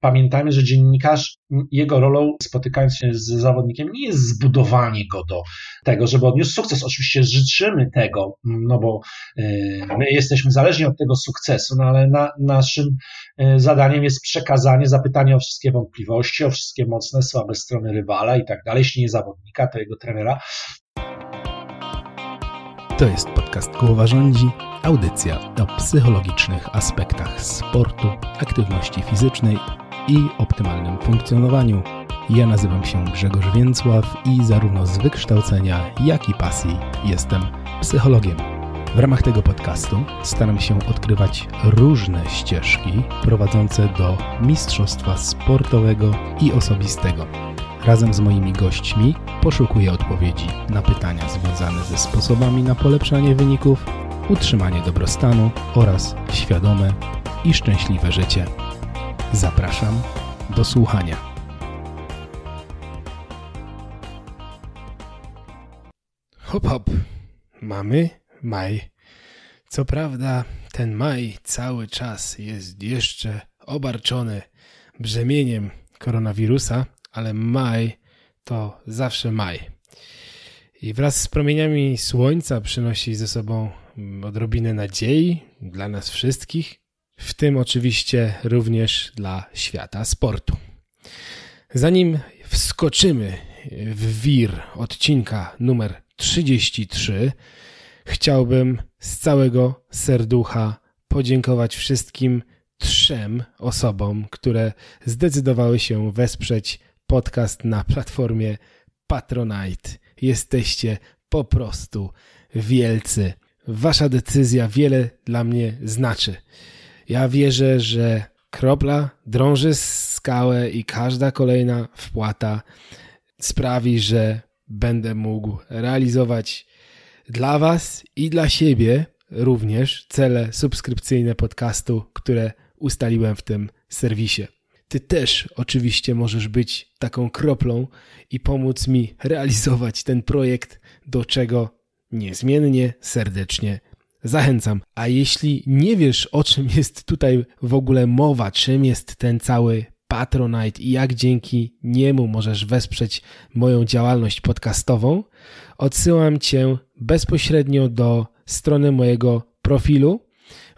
pamiętajmy, że dziennikarz, jego rolą, spotykając się z zawodnikiem, nie jest zbudowanie go do tego, żeby odniósł sukces. Oczywiście życzymy tego, no bo my jesteśmy zależni od tego sukcesu, no ale naszym zadaniem jest przekazanie, zapytanie o wszystkie wątpliwości, o wszystkie mocne, słabe strony rywala i tak dalej, jeśli nie zawodnika, to jego trenera. To jest podcast Głowa Rządzi, audycja o psychologicznych aspektach sportu, aktywności fizycznej i optymalnym funkcjonowaniu. Ja nazywam się Grzegorz Więcław i zarówno z wykształcenia, jak i pasji jestem psychologiem. W ramach tego podcastu staram się odkrywać różne ścieżki prowadzące do mistrzostwa sportowego i osobistego. Razem z moimi gośćmi poszukuję odpowiedzi na pytania związane ze sposobami na polepszanie wyników, utrzymanie dobrostanu oraz świadome i szczęśliwe życie. Zapraszam do słuchania. Hop, hop. Mamy maj. Co prawda ten maj cały czas jest jeszcze obarczony brzemieniem koronawirusa, ale maj to zawsze maj. I wraz z promieniami słońca przynosi ze sobą odrobinę nadziei dla nas wszystkich, w tym oczywiście również dla świata sportu. Zanim wskoczymy w wir odcinka numer 33, chciałbym z całego serducha podziękować wszystkim 3 osobom, które zdecydowały się wesprzeć podcast na platformie Patronite. Jesteście po prostu wielcy. Wasza decyzja wiele dla mnie znaczy. Ja wierzę, że kropla drąży skałę i każda kolejna wpłata sprawi, że będę mógł realizować dla Was i dla siebie również cele subskrypcyjne podcastu, które ustaliłem w tym serwisie. Ty też oczywiście możesz być taką kroplą i pomóc mi realizować ten projekt, do czego niezmiennie, serdecznie zachęcam. A jeśli nie wiesz, o czym jest tutaj w ogóle mowa, czym jest ten cały Patronite i jak dzięki niemu możesz wesprzeć moją działalność podcastową, odsyłam Cię bezpośrednio do strony mojego profilu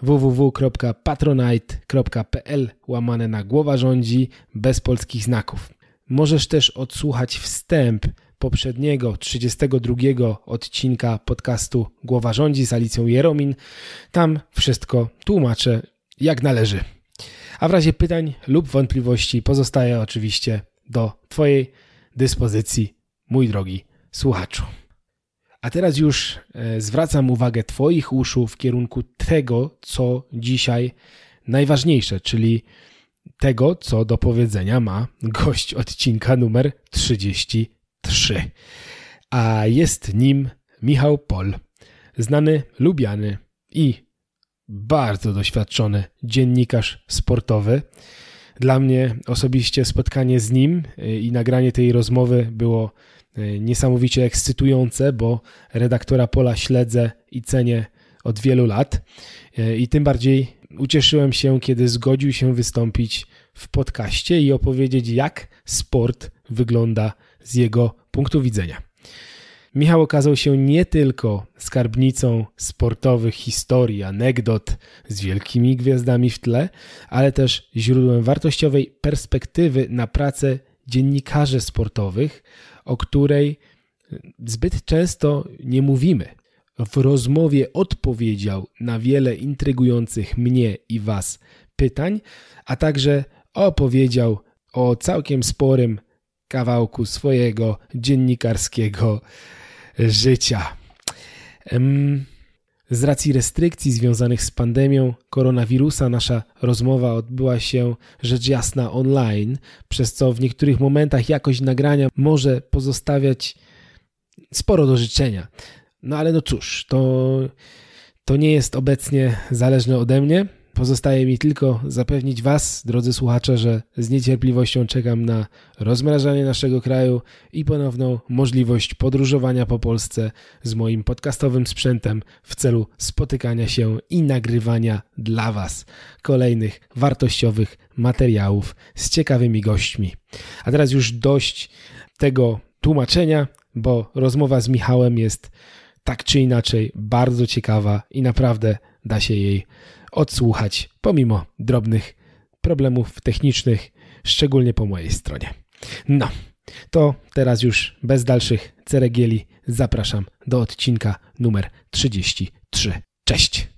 www.patronite.pl/Głowa Rządzi bez polskich znaków. Możesz też odsłuchać wstęp poprzedniego 32 odcinka podcastu Głowa Rządzi z Alicją Jeromin. Tam wszystko tłumaczę jak należy. A w razie pytań lub wątpliwości pozostaję oczywiście do Twojej dyspozycji, mój drogi słuchaczu. A teraz już zwracam uwagę Twoich uszu w kierunku tego, co dzisiaj najważniejsze, czyli tego, co do powiedzenia ma gość odcinka numer 33. A jest nim Michał Pol, znany, lubiany i bardzo doświadczony dziennikarz sportowy. Dla mnie osobiście spotkanie z nim i nagranie tej rozmowy było niesamowicie ekscytujące, bo redaktora Pola śledzę i cenię od wielu lat i tym bardziej ucieszyłem się, kiedy zgodził się wystąpić w podcaście i opowiedzieć, jak sport wygląda z jego punktu widzenia. Michał okazał się nie tylko skarbnicą sportowych historii, anegdot z wielkimi gwiazdami w tle, ale też źródłem wartościowej perspektywy na pracę dziennikarzy sportowych, o której zbyt często nie mówimy. W rozmowie odpowiedział na wiele intrygujących mnie i Was pytań, a także opowiedział o całkiem sporym kawałku swojego dziennikarskiego życia. Z racji restrykcji związanych z pandemią koronawirusa nasza rozmowa odbyła się rzecz jasna online, przez co w niektórych momentach jakość nagrania może pozostawiać sporo do życzenia. No ale no cóż, to nie jest obecnie zależne ode mnie. Pozostaje mi tylko zapewnić Was, drodzy słuchacze, że z niecierpliwością czekam na rozmrażanie naszego kraju i ponowną możliwość podróżowania po Polsce z moim podcastowym sprzętem w celu spotykania się i nagrywania dla Was kolejnych wartościowych materiałów z ciekawymi gośćmi. A teraz już dość tego tłumaczenia, bo rozmowa z Michałem jest tak czy inaczej bardzo ciekawa i naprawdę da się jej odsłuchać pomimo drobnych problemów technicznych, szczególnie po mojej stronie. No, to teraz już bez dalszych ceregieli zapraszam do odcinka numer 33. Cześć!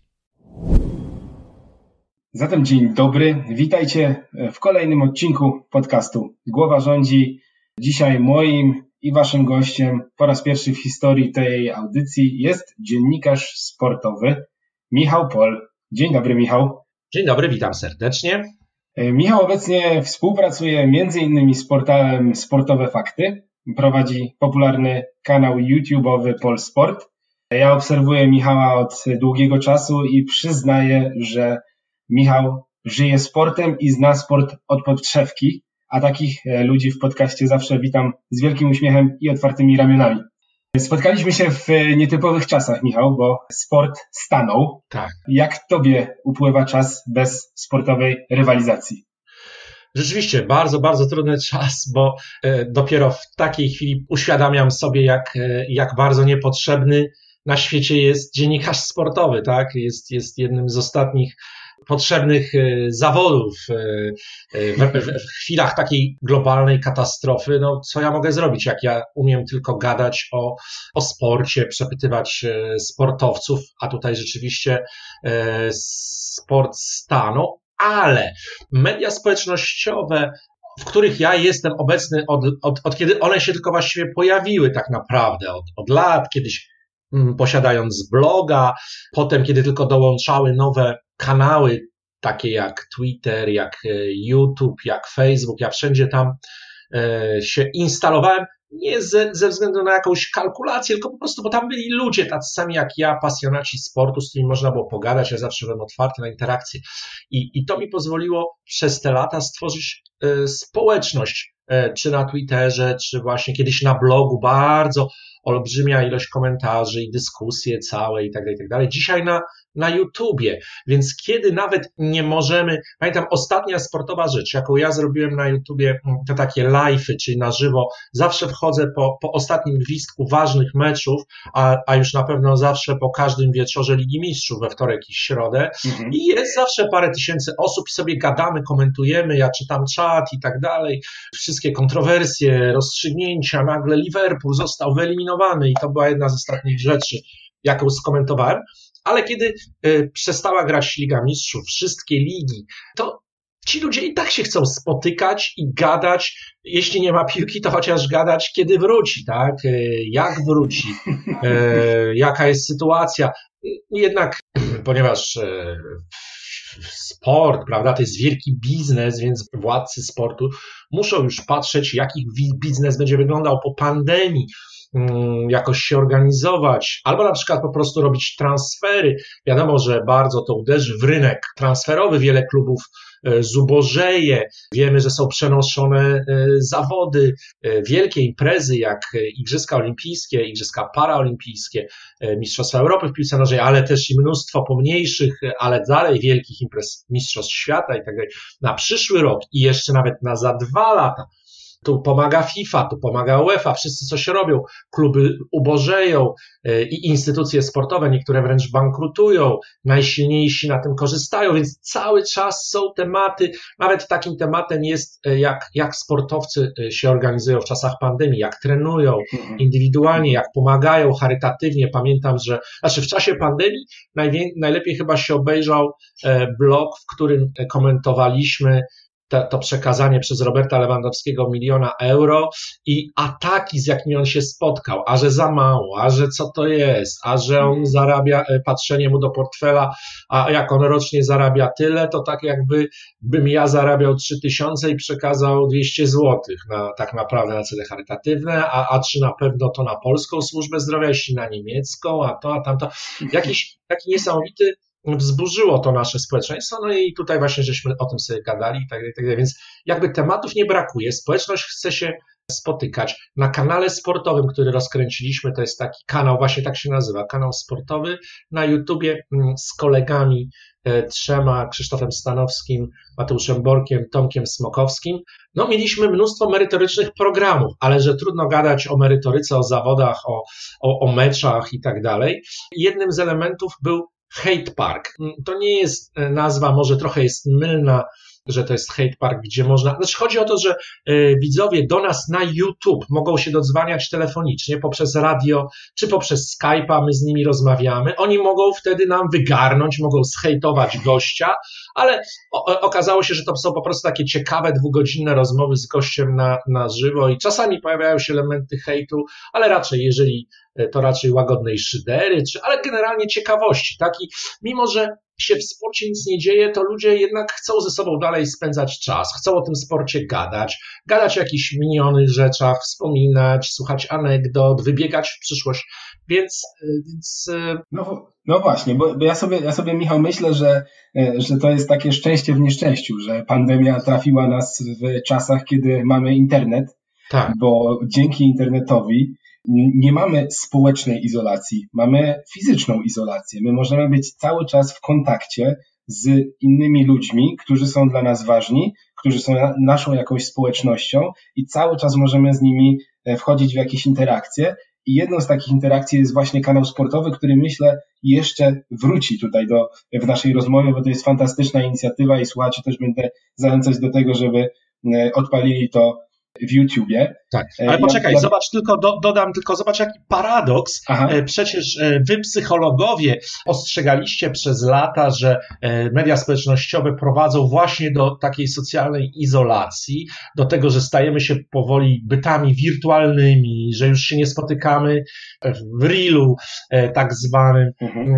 Zatem dzień dobry, witajcie w kolejnym odcinku podcastu Głowa rządzi. Dzisiaj moim i waszym gościem po raz pierwszy w historii tej audycji jest dziennikarz sportowy Michał Pol. Dzień dobry, Michał. Dzień dobry, witam serdecznie. Michał obecnie współpracuje m.in. z portalem Sportowe Fakty. Prowadzi popularny kanał YouTube'owy Polsport. Ja obserwuję Michała od długiego czasu i przyznaję, że Michał żyje sportem i zna sport od podszewki, a takich ludzi w podcaście zawsze witam z wielkim uśmiechem i otwartymi ramionami. Spotkaliśmy się w nietypowych czasach, Michał, bo sport stanął. Tak. Jak tobie upływa czas bez sportowej rywalizacji? Rzeczywiście bardzo, bardzo trudny czas, bo dopiero w takiej chwili uświadamiam sobie, jak bardzo niepotrzebny na świecie jest dziennikarz sportowy, tak? Jest jednym z ostatnich potrzebnych zawodów w chwilach takiej globalnej katastrofy. No, co ja mogę zrobić, jak ja umiem tylko gadać o sporcie, przepytywać sportowców, a tutaj rzeczywiście sport stanął, ale media społecznościowe, w których ja jestem obecny od kiedy one się tylko właściwie pojawiły tak naprawdę, od lat, kiedyś posiadając bloga, potem kiedy tylko dołączały nowe kanały, takie jak Twitter, jak YouTube, jak Facebook, ja wszędzie tam się instalowałem, nie ze względu na jakąś kalkulację, tylko po prostu, bo tam byli ludzie tacy sami jak ja, pasjonaci sportu, z którymi można było pogadać, ja zawsze byłem otwarty na interakcję i to mi pozwoliło przez te lata stworzyć społeczność, czy na Twitterze, czy właśnie kiedyś na blogu, bardzo olbrzymia ilość komentarzy i dyskusje całe i tak dalej. Dzisiaj na YouTubie, więc kiedy nawet nie możemy, pamiętam ostatnia sportowa rzecz, jaką ja zrobiłem na YouTubie, to takie live'y, czyli na żywo, zawsze wchodzę po ostatnim gwizdku ważnych meczów, a już na pewno zawsze po każdym wieczorze Ligi Mistrzów we wtorek i środę i jest zawsze parę tysięcy osób i sobie gadamy, komentujemy, ja czytam czat i tak dalej, wszystkie kontrowersje, rozstrzygnięcia, nagle Liverpool został wyeliminowany i to była jedna z ostatnich rzeczy, jaką skomentowałem. Ale kiedy przestała grać Liga Mistrzów, wszystkie ligi, to ci ludzie i tak się chcą spotykać i gadać, jeśli nie ma piłki, to chociaż gadać, kiedy wróci, tak? Jak wróci, jaka jest sytuacja. Jednak, ponieważ sport, prawda, to jest wielki biznes, więc władcy sportu muszą już patrzeć, jaki biznes będzie wyglądał po pandemii, jakoś się organizować, albo na przykład po prostu robić transfery. Wiadomo, że bardzo to uderzy w rynek transferowy, wiele klubów zubożeje, wiemy, że są przenoszone zawody, wielkie imprezy jak Igrzyska Olimpijskie, Igrzyska Paraolimpijskie, Mistrzostwa Europy w piłce nożnej, ale też i mnóstwo pomniejszych, ale dalej wielkich imprez Mistrzostw Świata i tak dalej. Na przyszły rok i jeszcze nawet na za 2 lata. Tu pomaga FIFA, tu pomaga UEFA, wszyscy coś robią, kluby ubożeją i instytucje sportowe, niektóre wręcz bankrutują, najsilniejsi na tym korzystają, więc cały czas są tematy, nawet takim tematem jest jak sportowcy się organizują w czasach pandemii, jak trenują indywidualnie, jak pomagają charytatywnie. Pamiętam, że w czasie pandemii najlepiej chyba się obejrzał blog, w którym komentowaliśmy to przekazanie przez Roberta Lewandowskiego 1 miliona euro i ataki, z jakimi on się spotkał, a że za mało, a że co to jest, a że on zarabia, patrzenie mu do portfela, a jak on rocznie zarabia tyle, to tak jakbym ja zarabiał 3000 i przekazał 200 złotych tak naprawdę na cele charytatywne, a czy na pewno to na polską służbę zdrowia, jeśli na niemiecką, a to, a tamto. Jakiś taki niesamowity wzburzyło to nasze społeczeństwo, no i tutaj właśnie żeśmy o tym sobie gadali i tak dalej, więc jakby tematów nie brakuje, społeczność chce się spotykać. Na kanale sportowym, który rozkręciliśmy, to jest taki kanał, właśnie tak się nazywa, kanał sportowy na YouTubie z kolegami 3, Krzysztofem Stanowskim, Mateuszem Borkiem, Tomkiem Smokowskim. No mieliśmy mnóstwo merytorycznych programów, ale że trudno gadać o merytoryce, o zawodach, o meczach i tak dalej. Jednym z elementów był Hate Park. To nie jest nazwa, może trochę jest mylna, że to jest Hate Park, gdzie można... Znaczy chodzi o to, że widzowie do nas na YouTube mogą się dodzwaniać telefonicznie poprzez radio, czy poprzez Skype'a, my z nimi rozmawiamy. Oni mogą wtedy nam wygarnąć, mogą zhejtować gościa, ale okazało się, że to są po prostu takie ciekawe, 2-godzinne rozmowy z gościem na żywo i czasami pojawiają się elementy hejtu, ale raczej łagodnej szydery, ale generalnie ciekawości. Mimo że się w sporcie nic nie dzieje, to ludzie jednak chcą ze sobą dalej spędzać czas, chcą o tym sporcie gadać o jakichś minionych rzeczach, wspominać, słuchać anegdot, wybiegać w przyszłość, więc... No właśnie, bo ja sobie, Michał, myślę, że to jest takie szczęście w nieszczęściu, że pandemia trafiła nas w czasach, kiedy mamy internet, tak. Bo dzięki internetowi nie mamy społecznej izolacji, mamy fizyczną izolację. My możemy być cały czas w kontakcie z innymi ludźmi, którzy są dla nas ważni, którzy są naszą jakąś społecznością i cały czas możemy z nimi wchodzić w jakieś interakcje. I jedną z takich interakcji jest właśnie kanał sportowy, który myślę jeszcze wróci tutaj w naszej rozmowie, bo to jest fantastyczna inicjatywa i słuchaczy też będę zachęcać do tego, żeby odpalili to w YouTubie. Tak, ale poczekaj, zobacz jaki paradoks. Przecież wy psychologowie ostrzegaliście przez lata, że media społecznościowe prowadzą właśnie do takiej socjalnej izolacji, do tego, że stajemy się powoli bytami wirtualnymi, że już się nie spotykamy w reelu tak zwanym,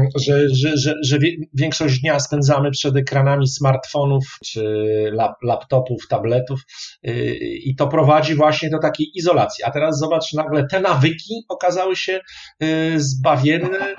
że większość dnia spędzamy przed ekranami smartfonów czy laptopów, tabletów i to prowadzi właśnie do takiej izolacji. A teraz zobacz, nagle te nawyki okazały się zbawienne.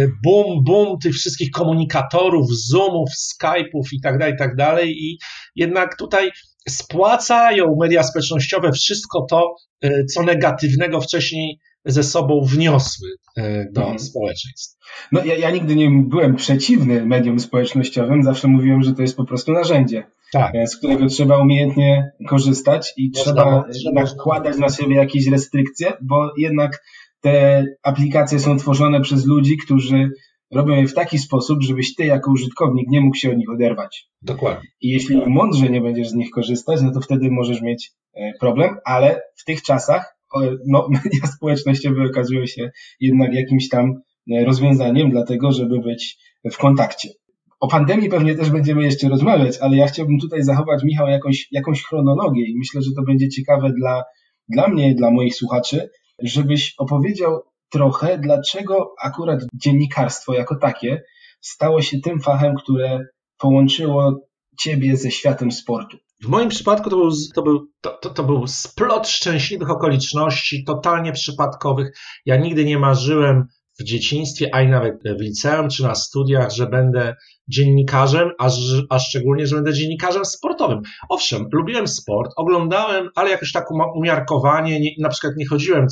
Boom tych wszystkich komunikatorów, Zoomów, Skype'ów i tak dalej. I jednak tutaj spłacają media społecznościowe wszystko to, co negatywnego wcześniej ze sobą wniosły do społeczeństw. No ja nigdy nie byłem przeciwny mediom społecznościowym, zawsze mówiłem, że to jest po prostu narzędzie, z którego trzeba umiejętnie korzystać i trzeba nakładać na siebie jakieś restrykcje, bo jednak te aplikacje są tworzone przez ludzi, którzy robią je w taki sposób, żebyś ty jako użytkownik nie mógł się od nich oderwać. Dokładnie. I jeśli mądrze nie będziesz z nich korzystać, no to wtedy możesz mieć problem, ale w tych czasach media społecznościowe okazują się jednak jakimś tam rozwiązaniem, dlatego żeby być w kontakcie. O pandemii pewnie też będziemy jeszcze rozmawiać, ale ja chciałbym tutaj zachować, Michał, jakąś chronologię i myślę, że to będzie ciekawe dla mnie, dla moich słuchaczy, żebyś opowiedział trochę, dlaczego akurat dziennikarstwo jako takie stało się tym fachem, które połączyło ciebie ze światem sportu. W moim przypadku to był splot szczęśliwych okoliczności, totalnie przypadkowych. Ja nigdy nie marzyłem w dzieciństwie, ani nawet w liceum czy na studiach, że będę dziennikarzem, a szczególnie, że będę dziennikarzem sportowym. Owszem, lubiłem sport, oglądałem, ale jakoś tak umiarkowanie, na przykład nie chodziłem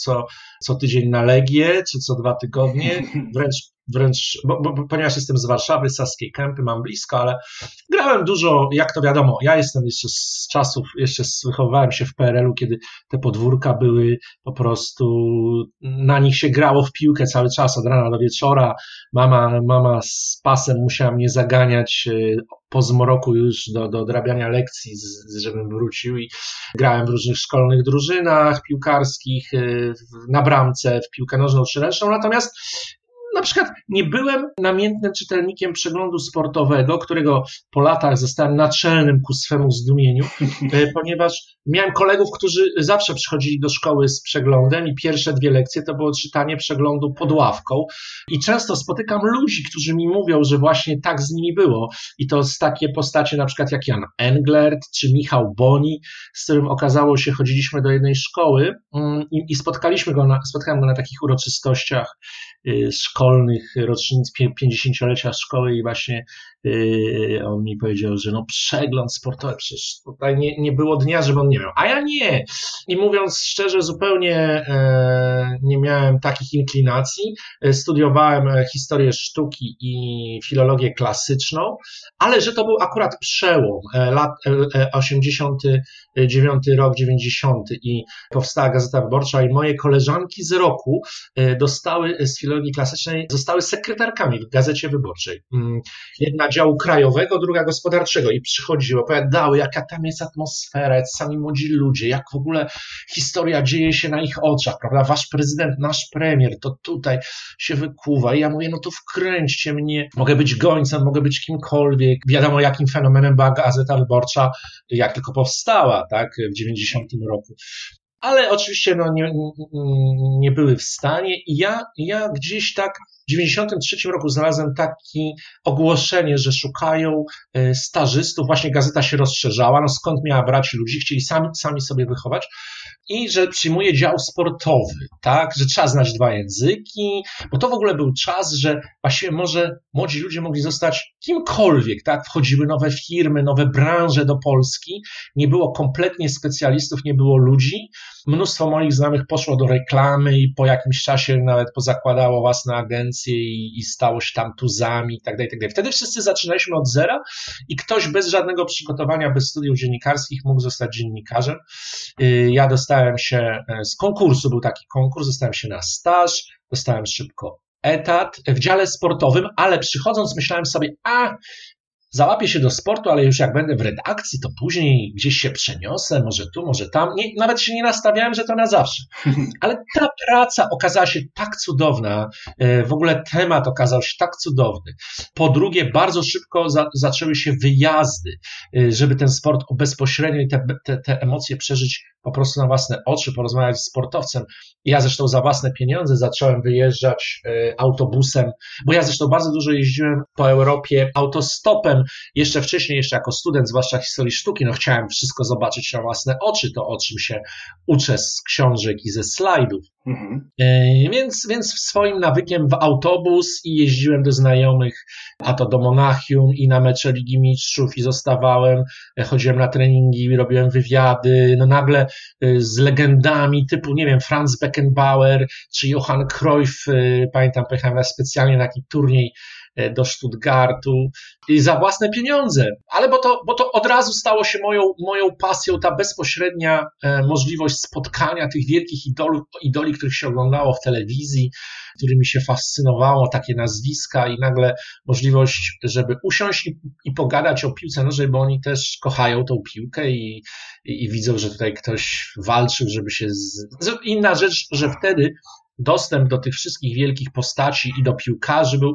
co tydzień na Legię, czy co 2 tygodnie, wręcz ponieważ jestem z Warszawy, z Saskiej Kępy, mam blisko, ale grałem dużo, jak to wiadomo, ja jestem jeszcze z czasów, wychowywałem się w PRL-u, kiedy te podwórka były po prostu, na nich się grało w piłkę cały czas, od rana do wieczora, mama z pasem musiała mnie zaganiać po zmroku już do odrabiania lekcji, żebym wrócił i grałem w różnych szkolnych drużynach piłkarskich, na bramce, w piłkę nożną czy ręczną, natomiast na przykład nie byłem namiętnym czytelnikiem przeglądu sportowego, którego po latach zostałem naczelnym ku swemu zdumieniu, ponieważ miałem kolegów, którzy zawsze przychodzili do szkoły z przeglądem i pierwsze 2 lekcje to było czytanie przeglądu pod ławką i często spotykam ludzi, którzy mi mówią, że właśnie tak z nimi było i to z takie postacie na przykład jak Jan Englert czy Michał Boni, z którym okazało się, chodziliśmy do jednej szkoły i spotkałem go na takich uroczystościach szkolnych szkolnych rocznic 50-lecia szkoły i właśnie on mi powiedział, że no przegląd sportowy, przecież tutaj nie było dnia, żeby on nie miał, a ja nie. I mówiąc szczerze, zupełnie nie miałem takich inklinacji. Studiowałem historię sztuki i filologię klasyczną, ale że to był akurat przełom lat 89 rok, 90 i powstała Gazeta Wyborcza i moje koleżanki z roku dostały z filologii klasycznej, zostały sekretarkami w Gazecie Wyborczej. Jedna działu krajowego, druga gospodarczego i przychodziły, opowiadały, jaka tam jest atmosfera, jak sami młodzi ludzie, jak w ogóle historia dzieje się na ich oczach, prawda? Wasz prezydent, nasz premier, to tutaj się wykuwa i ja mówię, no to wkręćcie mnie, mogę być gońcem, mogę być kimkolwiek. Wiadomo, jakim fenomenem była Gazeta Wyborcza, jak tylko powstała, tak, w 90 roku. Ale oczywiście no, nie były w stanie i ja gdzieś tak w 93 roku znalazłem takie ogłoszenie, że szukają stażystów, właśnie gazeta się rozszerzała, no skąd miała brać ludzi, chcieli sami sobie wychować i że przyjmuje dział sportowy, tak, że trzeba znać 2 języki, bo to w ogóle był czas, że właściwie może młodzi ludzie mogli zostać kimkolwiek, tak, wchodziły nowe firmy, nowe branże do Polski, nie było kompletnie specjalistów, nie było ludzi, mnóstwo moich znajomych poszło do reklamy i po jakimś czasie nawet pozakładało własne agencje i stało się tam tuzami i tak dalej. Wtedy wszyscy zaczynaliśmy od zera i ktoś bez żadnego przygotowania, bez studiów dziennikarskich mógł zostać dziennikarzem. Ja dostałem się z konkursu, był taki konkurs, dostałem się na staż, dostałem szybko etat w dziale sportowym, ale przychodząc myślałem sobie, załapię się do sportu, ale już jak będę w redakcji, to później gdzieś się przeniosę, może tu, może tam. Nawet się nie nastawiałem, że to na zawsze. Ale ta praca okazała się tak cudowna, w ogóle temat okazał się tak cudowny. Po drugie, bardzo szybko zaczęły się wyjazdy, żeby ten sport bezpośrednio i te emocje przeżyć po prostu na własne oczy, porozmawiać z sportowcem. Ja zresztą za własne pieniądze zacząłem wyjeżdżać autobusem, bo ja zresztą bardzo dużo jeździłem po Europie autostopem, jeszcze wcześniej, jeszcze jako student, zwłaszcza historii sztuki, no chciałem wszystko zobaczyć na własne oczy, to o czym się uczę z książek i ze slajdów. Więc swoim nawykiem w autobus i jeździłem do znajomych, a to do Monachium i na mecze Ligi Mistrzów i zostawałem, chodziłem na treningi, robiłem wywiady, no nagle z legendami typu, nie wiem, Franz Beckenbauer czy Johann Cruyff, pamiętam, pojechałem specjalnie na taki turniej do Stuttgartu i za własne pieniądze, ale bo to od razu stało się moją pasją, ta bezpośrednia możliwość spotkania tych wielkich idoli, których się oglądało w telewizji, którymi się fascynowało, takie nazwiska i nagle możliwość, żeby usiąść i pogadać o piłce nożnej, bo oni też kochają tą piłkę i widzą, że tutaj ktoś walczył, żeby się... Inna rzecz, że wtedy dostęp do tych wszystkich wielkich postaci i do piłkarzy był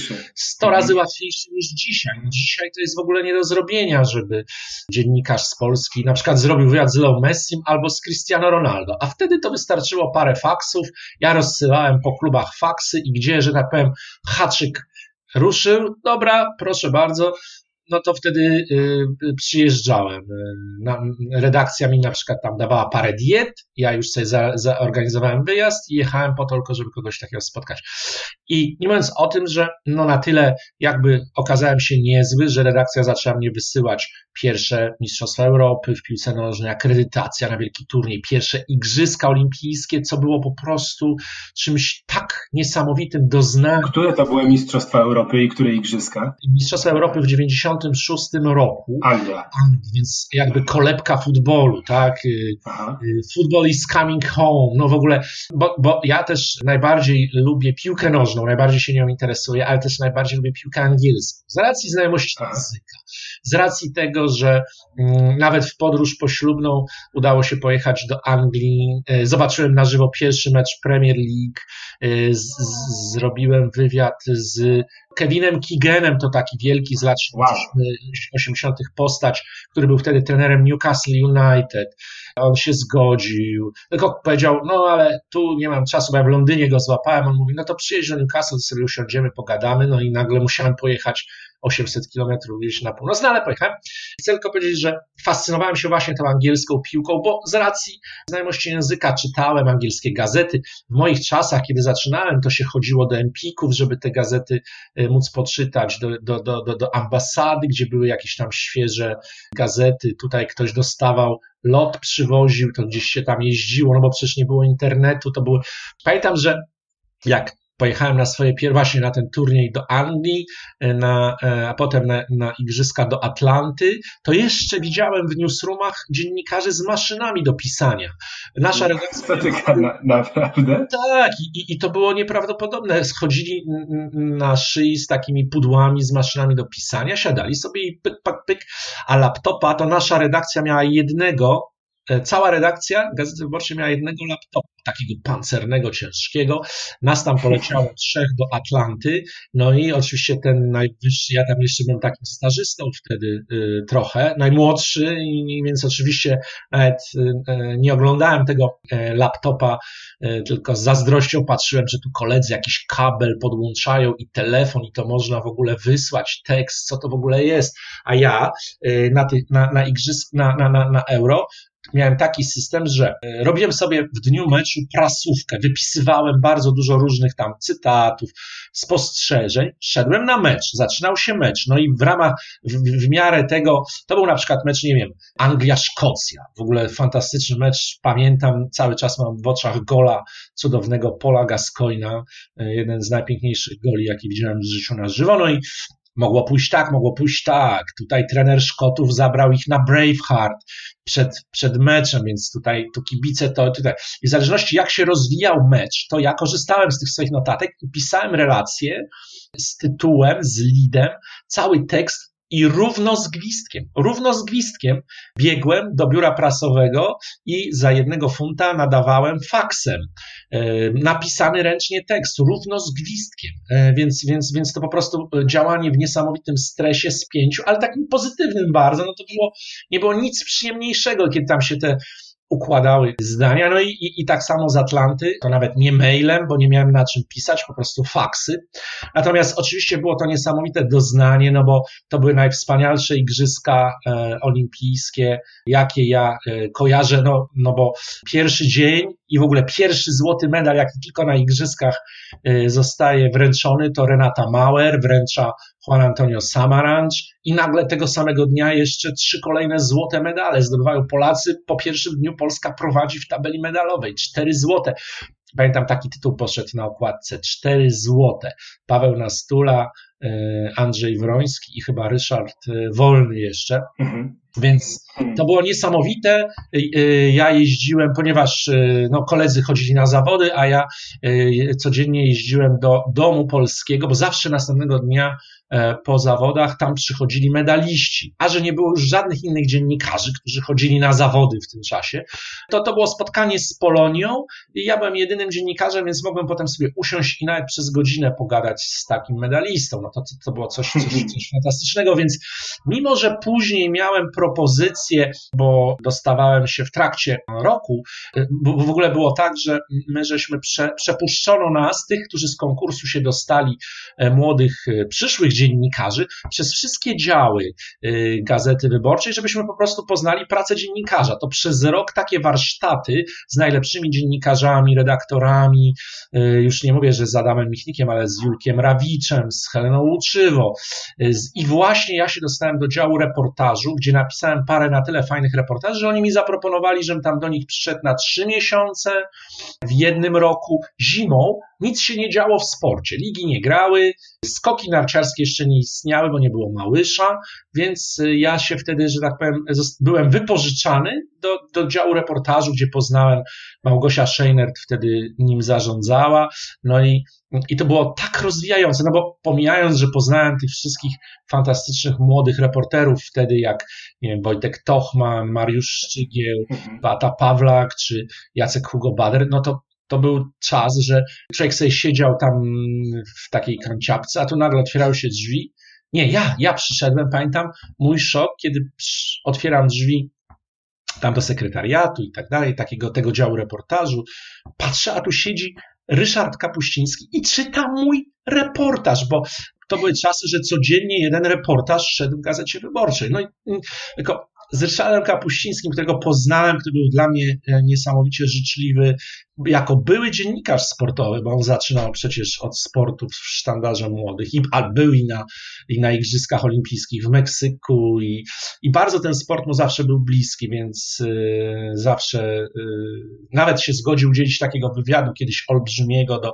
100 razy łatwiejszy niż dzisiaj. Dzisiaj to jest w ogóle nie do zrobienia, żeby dziennikarz z Polski na przykład zrobił wywiad z Leo Messim albo z Cristiano Ronaldo, a wtedy to wystarczyło parę faksów, ja rozsyłałem po klubach faksy i gdzie, że tak powiem, haczyk ruszył, dobra, proszę bardzo, no to wtedy przyjeżdżałem. Redakcja mi na przykład tam dawała parę diet, ja już sobie zaorganizowałem wyjazd i jechałem po to tylko, żeby kogoś takiego spotkać. I nie mówiąc o tym, że no na tyle jakby okazałem się niezły, że redakcja zaczęła mnie wysyłać pierwsze Mistrzostwa Europy w piłce nożnej, akredytacja na wielki turniej, pierwsze Igrzyska Olimpijskie, co było po prostu czymś tak niesamowitym doznaniem. Które to były Mistrzostwa Europy i które Igrzyska? Mistrzostwa Europy w 96 roku. Anglia. Więc jakby kolebka futbolu, tak? Football is coming home. No w ogóle, bo ja też najbardziej lubię piłkę nożną, najbardziej się nią interesuję, ale też najbardziej lubię piłkę angielską. Z racji znajomości języka, z racji tego, że nawet w podróż poślubną udało się pojechać do Anglii, zobaczyłem na żywo pierwszy mecz Premier League, zrobiłem wywiad z Kevinem Keeganem, to taki wielki z lat 80. postać, który był wtedy trenerem Newcastle United. On się zgodził, tylko powiedział, no ale tu nie mam czasu, bo ja w Londynie go złapałem. On mówi, no to przyjedź do Newcastle, sobie usiądziemy, pogadamy. No i nagle musiałem pojechać 800 kilometrów gdzieś na północ, no ale pojechałem. Chcę tylko powiedzieć, że fascynowałem się właśnie tą angielską piłką, bo z racji znajomości języka czytałem angielskie gazety. W moich czasach, kiedy zaczynałem, to się chodziło do Empików, żeby te gazety móc poczytać, do ambasady, gdzie były jakieś tam świeże gazety. Tutaj ktoś dostawał lot, przywoził, to gdzieś się tam jeździło, no bo przecież nie było internetu. Pamiętam, że jak pojechałem właśnie na ten turniej do Anglii, a potem na igrzyska do Atlanty, to jeszcze widziałem w newsroomach dziennikarzy z maszynami do pisania. Nasza redakcja... Naprawdę? Tak, i to było nieprawdopodobne. Schodzili na szyi z takimi pudłami, z maszynami do pisania, siadali sobie i pyk, pyk, pyk, a laptopa to nasza redakcja miała jednego. Cała redakcja Gazety Wyborczej miała jednego laptopa, takiego pancernego, ciężkiego. Nas tam poleciało 3 do Atlanty. No i oczywiście ten najwyższy, ja tam jeszcze byłem takim stażystą wtedy trochę, najmłodszy, więc oczywiście nawet nie oglądałem tego laptopa, tylko z zazdrością patrzyłem, że tu koledzy jakiś kabel podłączają i telefon, i to można w ogóle wysłać tekst, co to w ogóle jest. A ja na Euro miałem taki system, że robiłem sobie w dniu meczu prasówkę, wypisywałem bardzo dużo różnych tam cytatów, spostrzeżeń, szedłem na mecz, zaczynał się mecz, no i w miarę tego, to był na przykład mecz, nie wiem, Anglia-Szkocja, w ogóle fantastyczny mecz, pamiętam, cały czas mam w oczach gola cudownego Paula Gascoigna, jeden z najpiękniejszych goli, jaki widziałem w życiu na żywo, no i mogło pójść tak. Tutaj trener Szkotów zabrał ich na Braveheart przed meczem, więc tu kibice to tutaj. I w zależności jak się rozwijał mecz, to ja korzystałem z tych swoich notatek i pisałem relacje z tytułem, z leadem, cały tekst i równo z gwizdkiem biegłem do biura prasowego i za 1 funta nadawałem faksem. Napisany ręcznie tekst, równo z gwizdkiem. Więc to po prostu działanie w niesamowitym stresie, spięciu, ale takim pozytywnym bardzo. No to nie było nic przyjemniejszego, kiedy tam się te układały zdania, no i tak samo z Atlanty, to nawet nie mailem, bo nie miałem na czym pisać, po prostu faksy. Natomiast oczywiście było to niesamowite doznanie, no bo to były najwspanialsze igrzyska olimpijskie, jakie ja kojarzę, no bo pierwszy dzień i w ogóle pierwszy złoty medal, jaki tylko na igrzyskach zostaje wręczony, to Renata Maurer wręcza Juan Antonio Samaranch i nagle tego samego dnia jeszcze 3 kolejne złote medale zdobywają Polacy. Po pierwszym dniu Polska prowadzi w tabeli medalowej, 4 złote. Pamiętam, taki tytuł poszedł na okładce, 4 złote. Paweł Nastula, Andrzej Wroński i chyba Ryszard Wolny jeszcze. Więc to było niesamowite. Ja jeździłem, ponieważ koledzy chodzili na zawody, a ja codziennie jeździłem do Domu Polskiego, bo zawsze następnego dnia po zawodach tam przychodzili medaliści, a że nie było już żadnych innych dziennikarzy, którzy chodzili na zawody w tym czasie, to było spotkanie z Polonią i ja byłem jedynym dziennikarzem, więc mogłem potem sobie usiąść i nawet przez godzinę pogadać z takim medalistą. No to było coś fantastycznego, więc mimo, że później miałem propozycję, bo dostawałem się w trakcie roku, bo w ogóle było tak, że my żeśmy przepuszczono nas, tych, którzy z konkursu się dostali, młodych, przyszłych dziennikarzy, przez wszystkie działy Gazety Wyborczej, żebyśmy po prostu poznali pracę dziennikarza. To przez rok takie warsztaty z najlepszymi dziennikarzami, redaktorami, już nie mówię, że z Adamem Michnikiem, ale z Julkiem Rawiczem, z Heleną Łuczywo. I właśnie ja się dostałem do działu reportażu, gdzie napisałem parę na tyle fajnych reportaży, że oni mi zaproponowali, żebym tam do nich przyszedł na 3 miesiące, w jednym roku, zimą. Nic się nie działo w sporcie. Ligi nie grały, skoki narciarskie jeszcze nie istniały, bo nie było Małysza, więc ja się wtedy, że tak powiem, byłem wypożyczany do działu reportażu, gdzie poznałem Małgosia Scheinert, wtedy nim zarządzała, no i to było tak rozwijające, no bo pomijając, że poznałem tych wszystkich fantastycznych młodych reporterów wtedy, jak nie wiem, Wojtek Tochman, Mariusz Szczygieł, Beata Pawlak czy Jacek Hugo Bader, no to był czas, że człowiek sobie siedział tam w takiej kanciapce, a tu nagle otwierały się drzwi. Nie, ja przyszedłem, pamiętam, mój szok, kiedy otwieram drzwi tam do sekretariatu i tak dalej, tego działu reportażu, patrzę, a tu siedzi Ryszard Kapuściński i czyta mój reportaż, bo to były czasy, że codziennie jeden reportaż szedł w Gazecie Wyborczej. No i tylko z Ryszardem Kapuścińskim, którego poznałem, który był dla mnie niesamowicie życzliwy, jako były dziennikarz sportowy, bo on zaczynał przecież od sportu w sztandarze młodych, a był i na Igrzyskach Olimpijskich w Meksyku i bardzo ten sport mu zawsze był bliski, więc zawsze nawet się zgodził udzielić takiego wywiadu kiedyś olbrzymiego do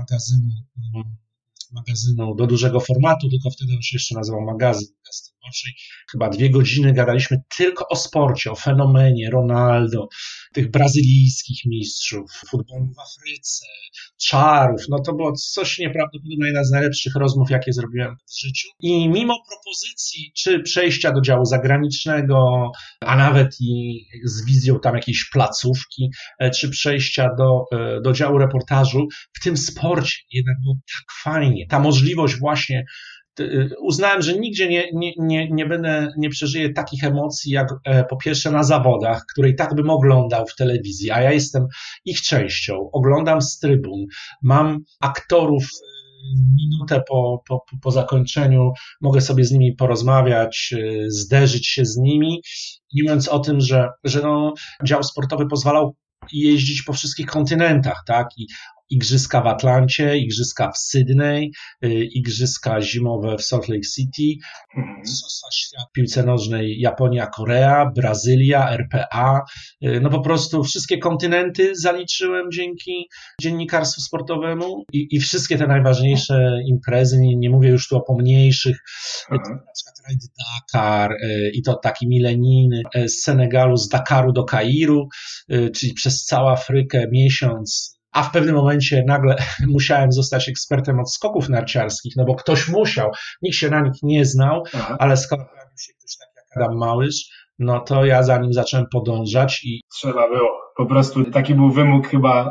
magazynu do dużego formatu, tylko wtedy on się jeszcze nazywał magazyn. Chyba 2 godziny gadaliśmy tylko o sporcie, o fenomenie Ronaldo, tych brazylijskich mistrzów, futbolu w Afryce, czarów. No to było coś nieprawdopodobnego, jedna z najlepszych rozmów, jakie zrobiłem w życiu. I mimo propozycji, czy przejścia do działu zagranicznego, a nawet i z wizją tam jakiejś placówki, czy przejścia do działu reportażu, w tym sporcie jednak było tak fajnie. Ta możliwość właśnie, uznałem, że nigdzie nie przeżyję takich emocji, jak po pierwsze na zawodach, które i tak bym oglądał w telewizji, a ja jestem ich częścią, oglądam z trybun, mam aktorów minutę po zakończeniu, mogę sobie z nimi porozmawiać, zderzyć się z nimi, nie mówiąc o tym, że dział sportowy pozwalał jeździć po wszystkich kontynentach, tak? I Igrzyska w Atlancie, Igrzyska w Sydney, Igrzyska zimowe w Salt Lake City, Mistrzostwa Świata w piłce nożnej Japonia, Korea, Brazylia, RPA. No po prostu wszystkie kontynenty zaliczyłem dzięki dziennikarstwu sportowemu i wszystkie te najważniejsze imprezy, nie mówię już tu o pomniejszych, na przykład Rajd Dakar i to taki milenijny z Senegalu, z Dakaru do Kairu, czyli przez całą Afrykę miesiąc. A w pewnym momencie nagle musiałem zostać ekspertem od skoków narciarskich, no bo ktoś musiał, nikt się na nich nie znał, ale skoro pojawił się ktoś taki jak Adam Małysz, no to ja za nim zacząłem podążać i... Trzeba było. Po prostu taki był wymóg chyba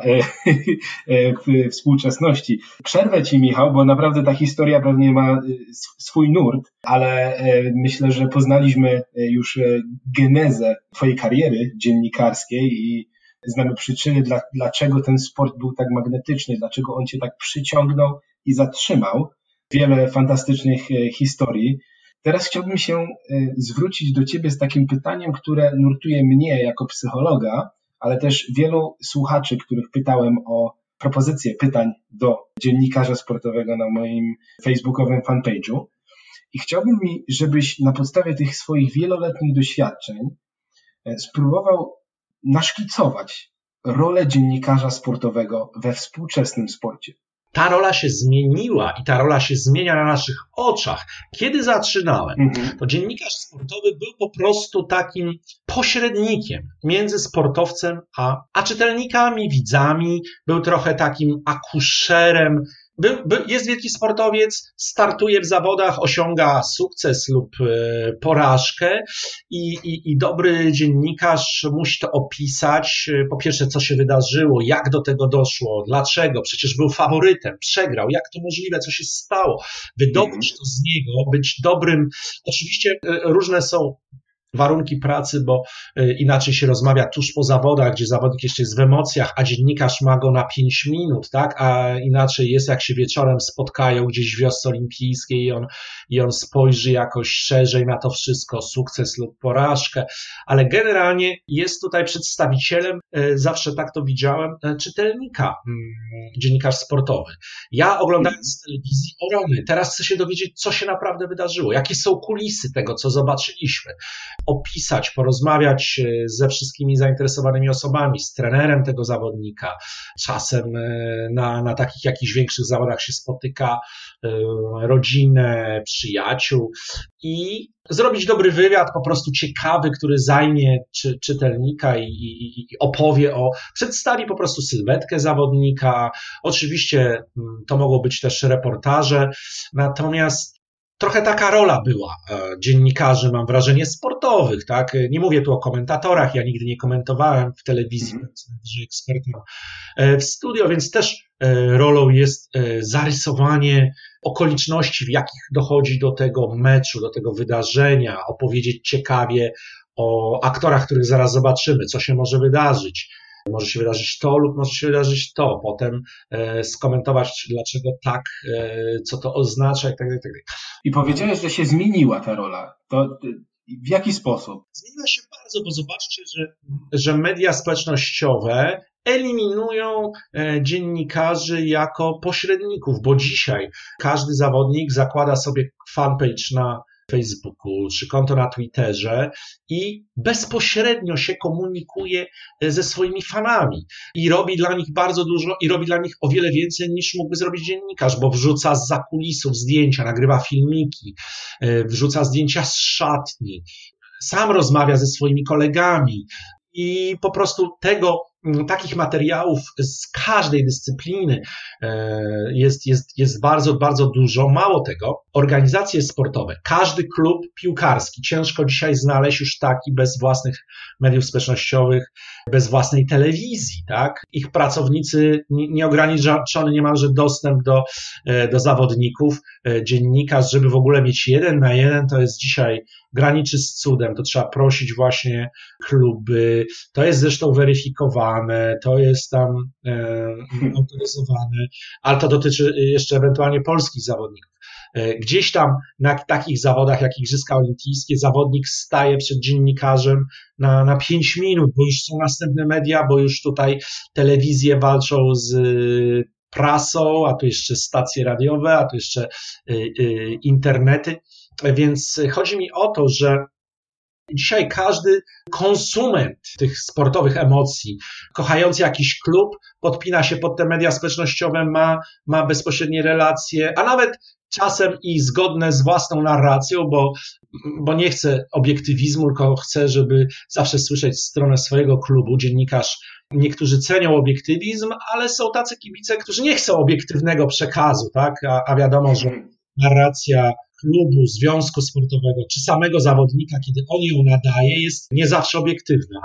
w współczesności. Przerwę Ci, Michał, bo naprawdę ta historia pewnie ma swój nurt, ale myślę, że poznaliśmy już genezę Twojej kariery dziennikarskiej i znamy przyczyny, dlaczego ten sport był tak magnetyczny, dlaczego on Cię tak przyciągnął i zatrzymał. Wiele fantastycznych historii. Teraz chciałbym się zwrócić do Ciebie z takim pytaniem, które nurtuje mnie jako psychologa, ale też wielu słuchaczy, których pytałem o propozycje pytań do dziennikarza sportowego na moim facebookowym fanpage'u. I chciałbym, żebyś na podstawie tych swoich wieloletnich doświadczeń spróbował naszkicować rolę dziennikarza sportowego we współczesnym sporcie. Ta rola się zmieniła i ta rola się zmienia na naszych oczach. Kiedy zaczynałem, to dziennikarz sportowy był po prostu takim pośrednikiem między sportowcem a czytelnikami, widzami, był trochę takim akuszerem. Jest wielki sportowiec, startuje w zawodach, osiąga sukces lub porażkę i dobry dziennikarz musi to opisać. Po pierwsze, co się wydarzyło, jak do tego doszło, dlaczego, przecież był faworytem, przegrał, jak to możliwe, co się stało, wydobyć to z niego, być dobrym. Oczywiście różne są warunki pracy, bo inaczej się rozmawia tuż po zawodach, gdzie zawodnik jeszcze jest w emocjach, a dziennikarz ma go na 5 minut, tak? A inaczej jest, jak się wieczorem spotkają gdzieś w wiosce olimpijskiej i on spojrzy jakoś szerzej na to wszystko, sukces lub porażkę, ale generalnie jest tutaj przedstawicielem, zawsze tak to widziałem, czytelnika, dziennikarz sportowy. Ja oglądając z telewizji, teraz chcę się dowiedzieć, co się naprawdę wydarzyło, jakie są kulisy tego, co zobaczyliśmy. Opisać, porozmawiać ze wszystkimi zainteresowanymi osobami, z trenerem tego zawodnika. Czasem na takich jakichś większych zawodach się spotyka rodzinę, przyjaciół i zrobić dobry wywiad, po prostu ciekawy, który zajmie czytelnika i opowie przedstawi po prostu sylwetkę zawodnika. Oczywiście to mogą być też reportaże, natomiast trochę taka rola była dziennikarzy, mam wrażenie, sportowych, tak? Nie mówię tu o komentatorach, ja nigdy nie komentowałem w telewizji, że ekspertem w studio, więc też rolą jest zarysowanie okoliczności, w jakich dochodzi do tego meczu, do tego wydarzenia, opowiedzieć ciekawie o aktorach, których zaraz zobaczymy, co się może wydarzyć. może się wydarzyć to lub może się wydarzyć to, potem skomentować dlaczego tak, co to oznacza i tak dalej. I powiedziałeś, że się zmieniła ta rola. To w jaki sposób? Zmieniła się bardzo, bo zobaczcie, że media społecznościowe eliminują dziennikarzy jako pośredników, bo dzisiaj każdy zawodnik zakłada sobie fanpage na Facebooku czy konto na Twitterze i bezpośrednio się komunikuje ze swoimi fanami i robi dla nich bardzo dużo i robi dla nich o wiele więcej niż mógłby zrobić dziennikarz, bo wrzuca zza kulisów zdjęcia, nagrywa filmiki, wrzuca zdjęcia z szatni, sam rozmawia ze swoimi kolegami i po prostu takich materiałów z każdej dyscypliny jest bardzo, bardzo dużo. Mało tego, organizacje sportowe, każdy klub piłkarski, ciężko dzisiaj znaleźć już taki bez własnych mediów społecznościowych, bez własnej telewizji, tak? Ich pracownicy nieograniczony niemalże dostęp do zawodników, dziennikarz, żeby w ogóle mieć 1 na 1, to jest dzisiaj graniczy z cudem, to trzeba prosić właśnie kluby, to jest zresztą weryfikowane, to jest tam autoryzowane, ale to dotyczy jeszcze ewentualnie polskich zawodników. Gdzieś tam na takich zawodach jak Igrzyska Olimpijskie zawodnik staje przed dziennikarzem na 5 minut, bo już są następne media, bo już tutaj telewizje walczą z prasą, a tu jeszcze stacje radiowe, a tu jeszcze internety. Więc chodzi mi o to, że dzisiaj każdy konsument tych sportowych emocji, kochający jakiś klub, podpina się pod te media społecznościowe, ma bezpośrednie relacje, a nawet czasem i zgodne z własną narracją, bo nie chce obiektywizmu, tylko chce, żeby zawsze słyszeć stronę swojego klubu. Dziennikarz, niektórzy cenią obiektywizm, ale są tacy kibice, którzy nie chcą obiektywnego przekazu, tak? A wiadomo, że narracja klubu, związku sportowego, czy samego zawodnika, kiedy on ją nadaje, jest nie zawsze obiektywna,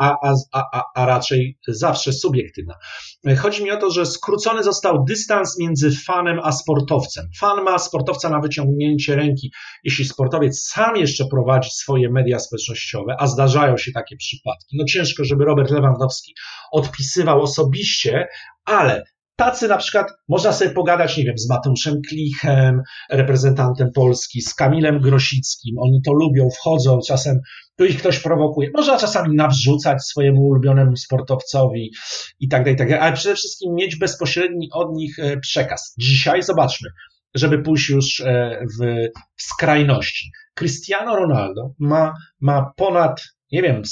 a raczej zawsze subiektywna. Chodzi mi o to, że skrócony został dystans między fanem a sportowcem. Fan ma sportowca na wyciągnięcie ręki, jeśli sportowiec sam jeszcze prowadzi swoje media społecznościowe, a zdarzają się takie przypadki. No ciężko, żeby Robert Lewandowski odpisywał osobiście, ale tacy na przykład, można sobie pogadać, nie wiem, z Mateuszem Klichem, reprezentantem Polski, z Kamilem Grosickim, oni to lubią, wchodzą, czasem tu ich ktoś prowokuje, można czasami nawrzucać swojemu ulubionemu sportowcowi i tak dalej, ale przede wszystkim mieć bezpośredni od nich przekaz. Dzisiaj zobaczmy, żeby pójść już w skrajności. Cristiano Ronaldo ma ponad, nie wiem,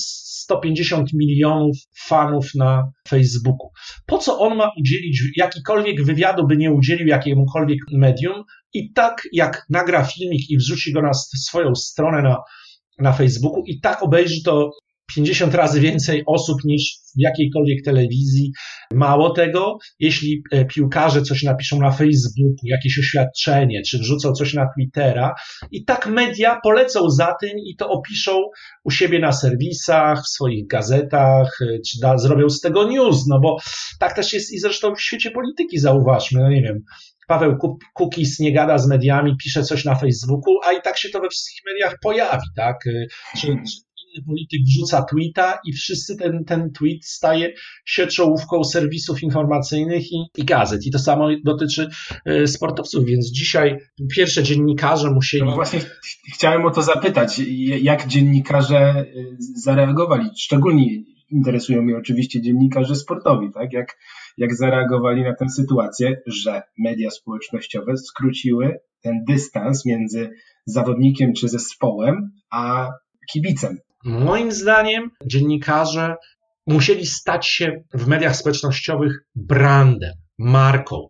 150 milionów fanów na Facebooku. Po co on ma udzielić jakikolwiek wywiadu, by nie udzielił jakiemukolwiek medium i tak jak nagra filmik i wrzuci go na swoją stronę na Facebooku i tak obejrzy to 50 razy więcej osób niż w jakiejkolwiek telewizji. Mało tego, jeśli piłkarze coś napiszą na Facebooku, jakieś oświadczenie, czy wrzucą coś na Twittera i tak media polecą za tym i to opiszą u siebie na serwisach, w swoich gazetach, czy zrobią z tego news, no bo tak też jest i zresztą w świecie polityki, zauważmy, no nie wiem, Paweł Kukiz nie gada z mediami, pisze coś na Facebooku, a i tak się to we wszystkich mediach pojawi, tak? Czy inny polityk wrzuca tweeta i wszyscy ten tweet staje się czołówką serwisów informacyjnych i gazet. I to samo dotyczy sportowców, więc dzisiaj pierwsze dziennikarze musieli... No właśnie chciałem o to zapytać, jak dziennikarze zareagowali, szczególnie interesują mnie oczywiście dziennikarze sportowi, tak? Jak zareagowali na tę sytuację, że media społecznościowe skróciły ten dystans między zawodnikiem czy zespołem, a kibicem. Moim zdaniem dziennikarze musieli stać się w mediach społecznościowych brandem, marką,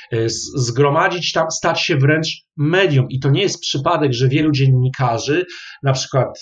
zgromadzić tam, stać się wręcz medium. I to nie jest przypadek, że wielu dziennikarzy, na przykład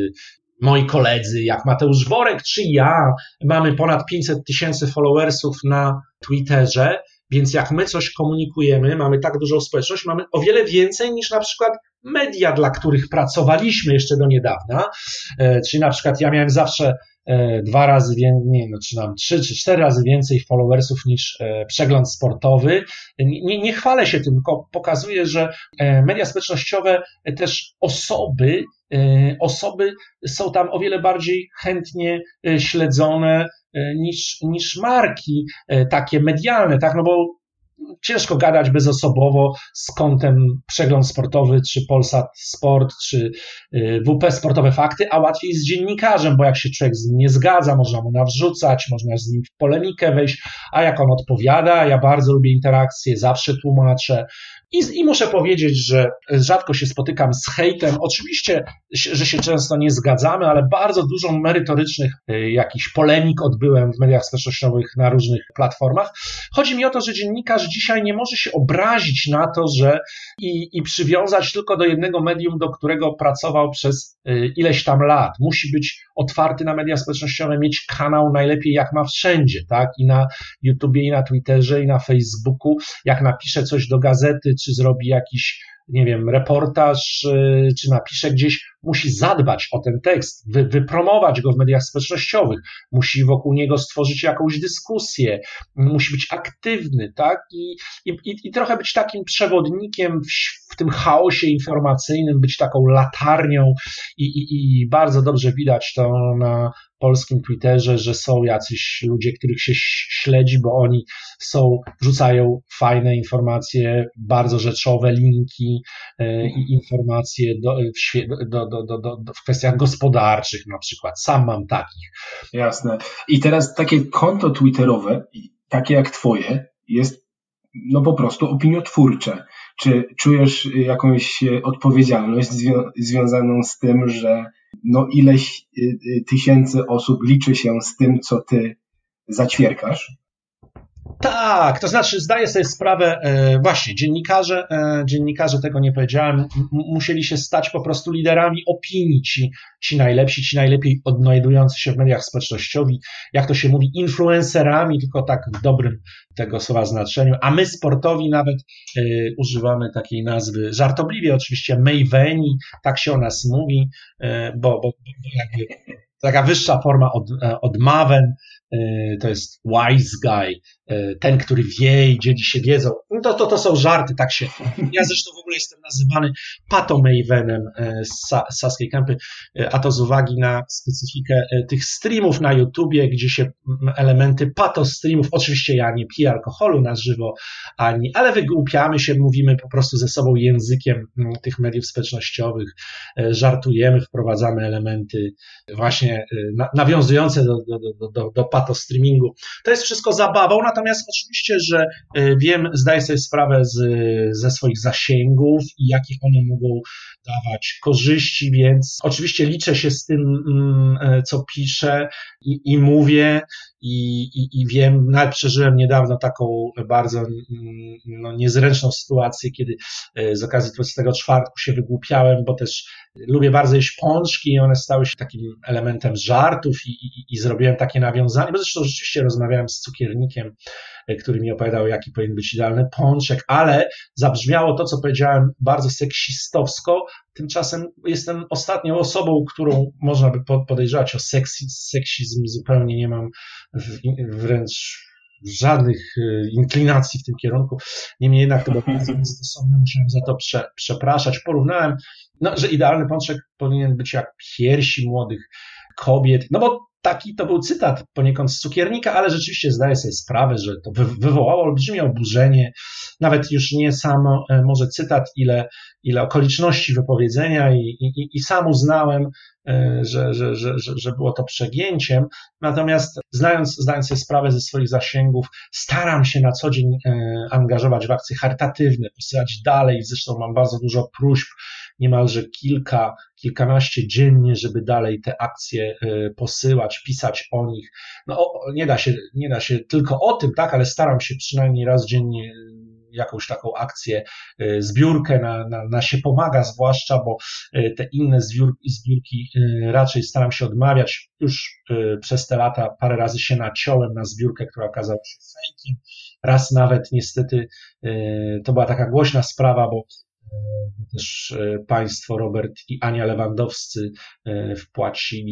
moi koledzy, jak Mateusz Worek czy ja, mamy ponad 500 000 followersów na Twitterze, więc jak my coś komunikujemy, mamy tak dużą społeczność, mamy o wiele więcej niż na przykład media, dla których pracowaliśmy jeszcze do niedawna, czyli na przykład ja miałem zawsze 2 razy więcej, czy tam 3 czy 4 razy więcej followersów niż Przegląd Sportowy. Nie chwalę się tym, tylko pokazuję, że media społecznościowe też osoby są tam o wiele bardziej chętnie śledzone niż marki takie medialne, tak, no bo ciężko gadać bezosobowo z kontem Przegląd Sportowy, czy Polsat Sport, czy WP Sportowe Fakty, a łatwiej z dziennikarzem, bo jak się człowiek z nim nie zgadza, można mu nawrzucać, można z nim w polemikę wejść, a jak on odpowiada, ja bardzo lubię interakcje, zawsze tłumaczę. I muszę powiedzieć, że rzadko się spotykam z hejtem. Oczywiście, że się często nie zgadzamy, ale bardzo dużo merytorycznych jakichś polemik odbyłem w mediach społecznościowych na różnych platformach. Chodzi mi o to, że dziennikarz dzisiaj nie może się obrazić na to, że i przywiązać tylko do jednego medium, do którego pracował przez ileś tam lat. Musi być otwarty na media społecznościowe, mieć kanał najlepiej jak ma wszędzie, tak? I na YouTubie, i na Twitterze, i na Facebooku. Jak napisze coś do gazety, czy zrobi jakiś, nie wiem, reportaż, czy napisze gdzieś, musi zadbać o ten tekst, wypromować go w mediach społecznościowych, musi wokół niego stworzyć jakąś dyskusję, musi być aktywny, tak? I trochę być takim przewodnikiem w tym chaosie informacyjnym, być taką latarnią i bardzo dobrze widać to na polskim Twitterze, że są jacyś ludzie, których się śledzi, bo oni wrzucają fajne informacje, bardzo rzeczowe linki i informacje w kwestiach gospodarczych na przykład. Sam mam takich. Jasne. I teraz takie konto twitterowe, takie jak twoje, jest po prostu opiniotwórcze. Czy czujesz jakąś odpowiedzialność związaną z tym, że ileś tysięcy osób liczy się z tym, co ty zaćwierkasz? Tak, to znaczy zdaję sobie sprawę, właśnie, dziennikarze tego nie powiedziałem, musieli się stać po prostu liderami opinii, ci najlepsi, ci najlepiej odnajdujący się w mediach społecznościowych, jak to się mówi, influencerami, tylko tak w dobrym tego słowa znaczeniu, a my sportowi nawet używamy takiej nazwy, żartobliwie oczywiście, Maveni, tak się o nas mówi, bo jakby taka wyższa forma od Maven, to jest wise guy, ten, który wie i dzieli się wiedzą. To są żarty, tak się. Ja zresztą w ogóle jestem nazywany Patomavenem z Saskiej Kępy, a to z uwagi na specyfikę tych streamów na YouTubie, gdzie się elementy patostreamów, oczywiście ja nie piję alkoholu na żywo, ale wygłupiamy się, mówimy po prostu ze sobą językiem tych mediów społecznościowych, żartujemy, wprowadzamy elementy właśnie nawiązujące do patostreamingu. To jest wszystko zabawą, natomiast oczywiście, że zdaję sobie sprawę ze swoich zasięgów i jakich one mogą dawać korzyści, więc oczywiście liczę się z tym, co piszę i mówię i wiem, nawet przeżyłem niedawno taką bardzo niezręczną sytuację, kiedy z okazji 24 się wygłupiałem, bo też lubię bardzo jeść pączki i one stały się takim elementem żartów i zrobiłem takie nawiązanie, bo zresztą rzeczywiście rozmawiałem z cukiernikiem, który mi opowiadał, jaki powinien być idealny pączek, ale zabrzmiało to, co powiedziałem, bardzo seksistowsko. Tymczasem jestem ostatnią osobą, którą można by podejrzewać o seksizm. Zupełnie nie mam wręcz żadnych inklinacji w tym kierunku. Niemniej jednak to było bardzo niestosowne, musiałem za to przepraszać. Porównałem, że idealny pączek powinien być jak piersi młodych kobiet, bo taki to był cytat poniekąd z cukiernika, ale rzeczywiście zdaję sobie sprawę, że to wywołało olbrzymie oburzenie, nawet już nie samo może cytat, ile okoliczności wypowiedzenia i sam uznałem, że było to przegięciem, natomiast zdając sobie sprawę ze swoich zasięgów, staram się na co dzień angażować w akcje charytatywne, posyłać dalej, zresztą mam bardzo dużo próśb, niemalże kilkanaście dziennie, żeby dalej te akcje posyłać, pisać o nich. Nie da się tylko o tym, tak, ale staram się przynajmniej raz dziennie jakąś taką akcję, zbiórkę na się pomaga zwłaszcza, bo te inne zbiórki raczej staram się odmawiać. Już przez te lata parę razy się naciąłem na zbiórkę, która okazała się fejkiem. Raz nawet niestety to była taka głośna sprawa, bo też państwo Robert i Ania Lewandowscy wpłacili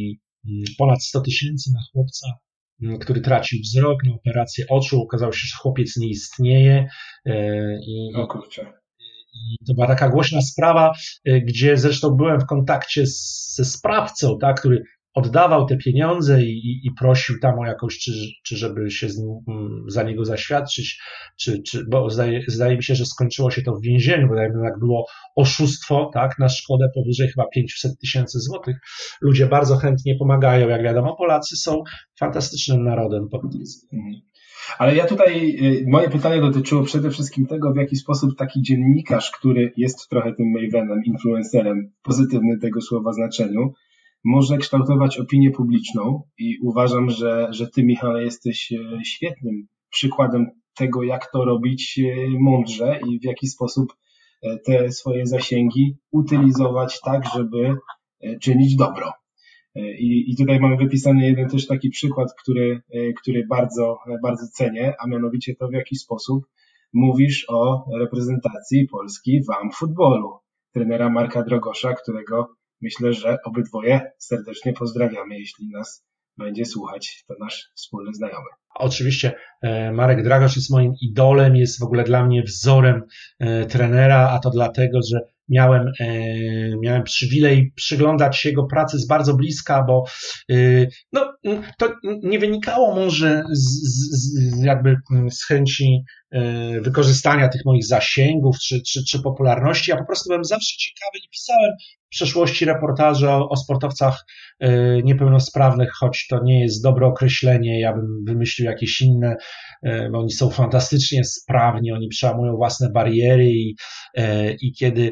ponad 100 000 na chłopca, który tracił wzrok na operację oczu. Okazało się, że chłopiec nie istnieje. O kurczę. I to była taka głośna sprawa, gdzie zresztą byłem w kontakcie ze sprawcą, tak, który oddawał te pieniądze i prosił tam o jakąś, czy żeby się za niego zaświadczyć, bo zdaje mi się, że skończyło się to w więzieniu, bo jednak było oszustwo, tak, na szkodę powyżej chyba 500 000 złotych. Ludzie bardzo chętnie pomagają, jak wiadomo, Polacy są fantastycznym narodem. Ale ja tutaj, moje pytanie dotyczyło przede wszystkim tego, w jaki sposób taki dziennikarz, który jest trochę tym mavenem, influencerem w pozytywnym tego słowa znaczeniu, może kształtować opinię publiczną i uważam, że ty, Michale, jesteś świetnym przykładem tego, jak to robić mądrze i w jaki sposób te swoje zasięgi utylizować tak, żeby czynić dobro. I tutaj mamy wypisany jeden też taki przykład, który bardzo, bardzo cenię, a mianowicie to, w jaki sposób mówisz o reprezentacji Polski w AmFootballu, trenera Marka Drogosza, którego myślę, że obydwoje serdecznie pozdrawiamy, jeśli nas będzie słuchać, to nasz wspólny znajomy. Oczywiście Marek Dragosz jest moim idolem, jest w ogóle dla mnie wzorem trenera, a to dlatego, że miałem przywilej przyglądać się jego pracy z bardzo bliska, bo to nie wynikało może z chęci wykorzystania tych moich zasięgów czy popularności. Ja po prostu byłem zawsze ciekawy i pisałem w przeszłości reportaże o sportowcach niepełnosprawnych, choć to nie jest dobre określenie, ja bym wymyślił jakieś inne, bo oni są fantastycznie sprawni, oni przełamują własne bariery i kiedy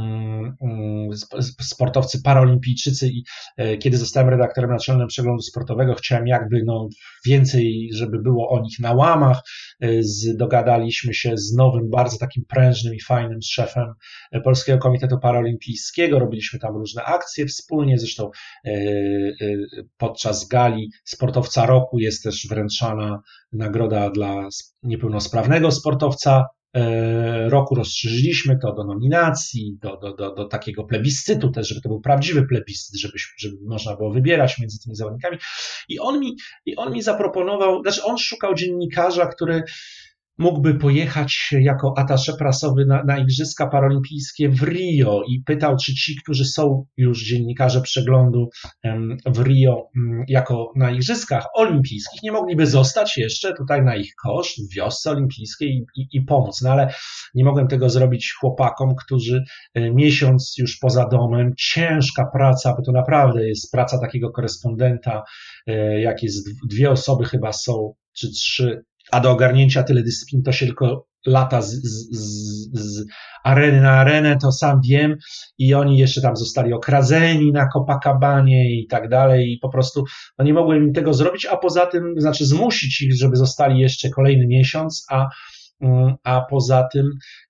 sportowcy paralimpijczycy i kiedy zostałem redaktorem naczelnym Przeglądu Sportowego, chciałem więcej, żeby było o nich na łamach. Dogadaliśmy się z nowym, bardzo takim prężnym i fajnym szefem Polskiego Komitetu Paralimpijskiego, robiliśmy tam różne akcje wspólnie, zresztą podczas gali Sportowca Roku jest też wręczana nagroda dla niepełnosprawnego sportowca roku. Rozszerzyliśmy to do nominacji, do takiego plebiscytu też, żeby to był prawdziwy plebiscyt, żeby można było wybierać między tymi zawodnikami. I on mi zaproponował, on szukał dziennikarza, który mógłby pojechać jako attaché prasowy na Igrzyska Paralimpijskie w Rio i pytał, czy ci, którzy są już dziennikarze Przeglądu w Rio jako na Igrzyskach Olimpijskich, nie mogliby zostać jeszcze tutaj na ich koszt w wiosce olimpijskiej i pomóc. No ale nie mogłem tego zrobić chłopakom, którzy miesiąc już poza domem, ciężka praca, bo to naprawdę jest praca takiego korespondenta, jak jest 2 osoby chyba są, czy 3, a do ogarnięcia tyle dyscyplin to się tylko lata z areny na arenę, to sam wiem, i oni jeszcze tam zostali okradzeni na Copacabanie i tak dalej i po prostu nie mogłem im tego zrobić, a poza tym, zmusić ich, żeby zostali jeszcze kolejny miesiąc, a poza tym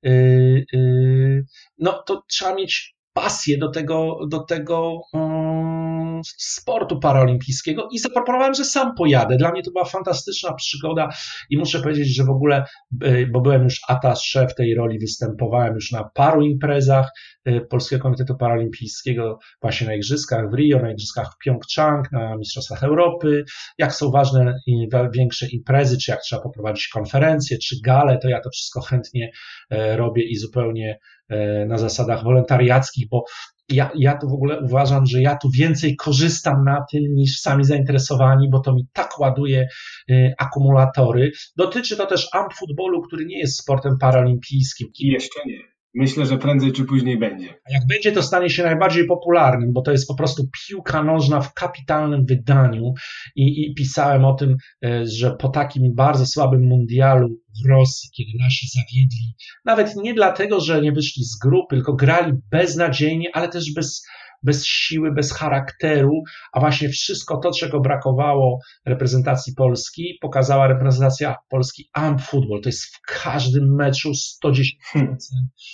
to trzeba mieć pasję do tego sportu paraolimpijskiego i zaproponowałem, że sam pojadę. Dla mnie to była fantastyczna przygoda i muszę powiedzieć, że w ogóle, bo byłem już attaché w tej roli, występowałem już na paru imprezach Polskiego Komitetu Paralimpijskiego, właśnie na Igrzyskach w Rio, na Igrzyskach w Pjongczang, na Mistrzostwach Europy. Jak są ważne i większe imprezy, czy jak trzeba poprowadzić konferencje, czy gale, to ja to wszystko chętnie robię i zupełnie na zasadach wolontariackich, bo ja to w ogóle uważam, że ja tu więcej korzystam na tym niż sami zainteresowani, bo to mi tak ładuje akumulatory. Dotyczy to też AmFootballu, który nie jest sportem paralimpijskim. I jeszcze nie. Myślę, że prędzej czy później będzie. A jak będzie, to stanie się najbardziej popularnym, bo to jest po prostu piłka nożna w kapitalnym wydaniu i pisałem o tym, że po takim bardzo słabym mundialu w Rosji, kiedy nasi zawiedli, nawet nie dlatego, że nie wyszli z grupy, tylko grali beznadziejnie, ale też bez siły, bez charakteru, a właśnie wszystko to, czego brakowało reprezentacji Polski, pokazała reprezentacja Polski AmFootball. To jest w każdym meczu 110%.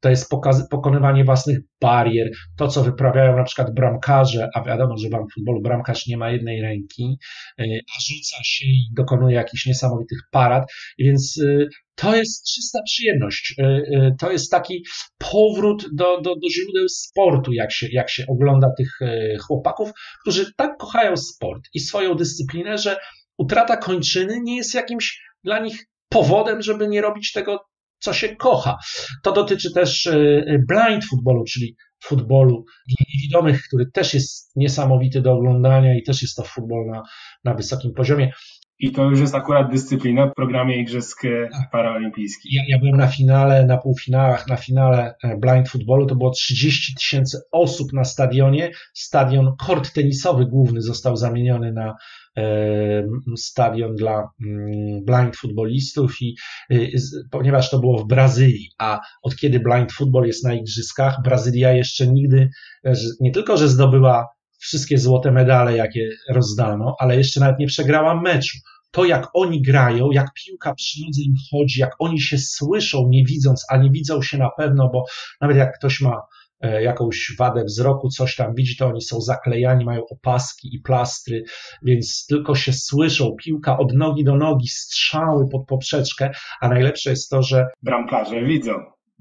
to jest pokonywanie własnych barier, to co wyprawiają na przykład bramkarze, a wiadomo, że w futbolu bramkarz nie ma jednej ręki, a rzuca się i dokonuje jakichś niesamowitych parad, więc to jest czysta przyjemność. To jest taki powrót do źródeł sportu, jak się ogląda tych chłopaków, którzy tak kochają sport i swoją dyscyplinę, że utrata kończyny nie jest jakimś dla nich powodem, żeby nie robić tego, co się kocha. To dotyczy też blind footballu, czyli futbolu dla niewidomych, który też jest niesamowity do oglądania i też jest to futbol na wysokim poziomie. I to już jest akurat dyscyplina w programie Igrzysk Paraolimpijskich. Ja byłem na finale, na półfinałach, na finale blind footballu, to było 30 000 osób na stadionie. Stadion, kort tenisowy główny został zamieniony na stadion dla blind futbolistów i ponieważ to było w Brazylii, a od kiedy blind football jest na igrzyskach, Brazylia jeszcze nigdy, nie tylko, że zdobyła wszystkie złote medale, jakie rozdano, ale jeszcze nawet nie przegrała meczu. To, jak oni grają, jak piłka przy nodze im chodzi, jak oni się słyszą, nie widząc, a nie widzą się na pewno, bo nawet jak ktoś ma jakąś wadę wzroku, coś tam widzi, to oni są zaklejani, mają opaski i plastry, więc tylko się słyszą, piłka od nogi do nogi, strzały pod poprzeczkę, a najlepsze jest to, że bramkarze widzą.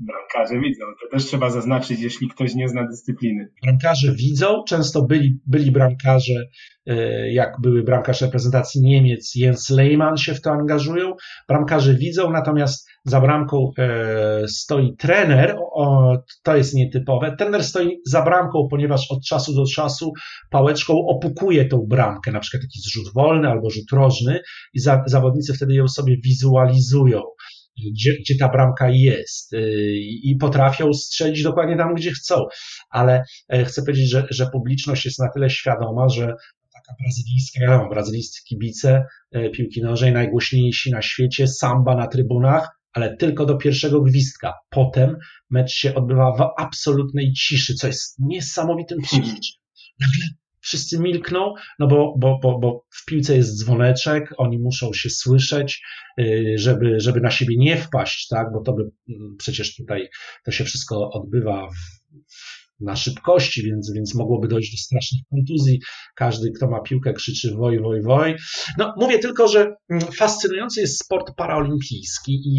To też trzeba zaznaczyć, jeśli ktoś nie zna dyscypliny. Bramkarze widzą, często byli bramkarze, jak były bramkarze reprezentacji Niemiec, Jens Lehmann się w to angażują. Bramkarze widzą, natomiast za bramką stoi trener, to jest nietypowe. Trener stoi za bramką, ponieważ od czasu do czasu pałeczką opukuje tą bramkę, na przykład jakiś rzut wolny albo rzut rożny i zawodnicy wtedy ją sobie wizualizują. Gdzie ta bramka jest i potrafią strzelić dokładnie tam, gdzie chcą. Ale chcę powiedzieć, że publiczność jest na tyle świadoma, że taka brazylijscy kibice piłki nożnej, najgłośniejsi na świecie, samba na trybunach, ale tylko do pierwszego gwizdka. Potem mecz się odbywa w absolutnej ciszy, co jest niesamowitym przeżyciem. Nagle wszyscy milkną, no bo w piłce jest dzwoneczek, oni muszą się słyszeć, żeby na siebie nie wpaść, tak, bo to by przecież tutaj to się wszystko odbywa na szybkości, więc mogłoby dojść do strasznych kontuzji. Każdy, kto ma piłkę, krzyczy woj, woj, woj. No, mówię tylko, że fascynujący jest sport paraolimpijski i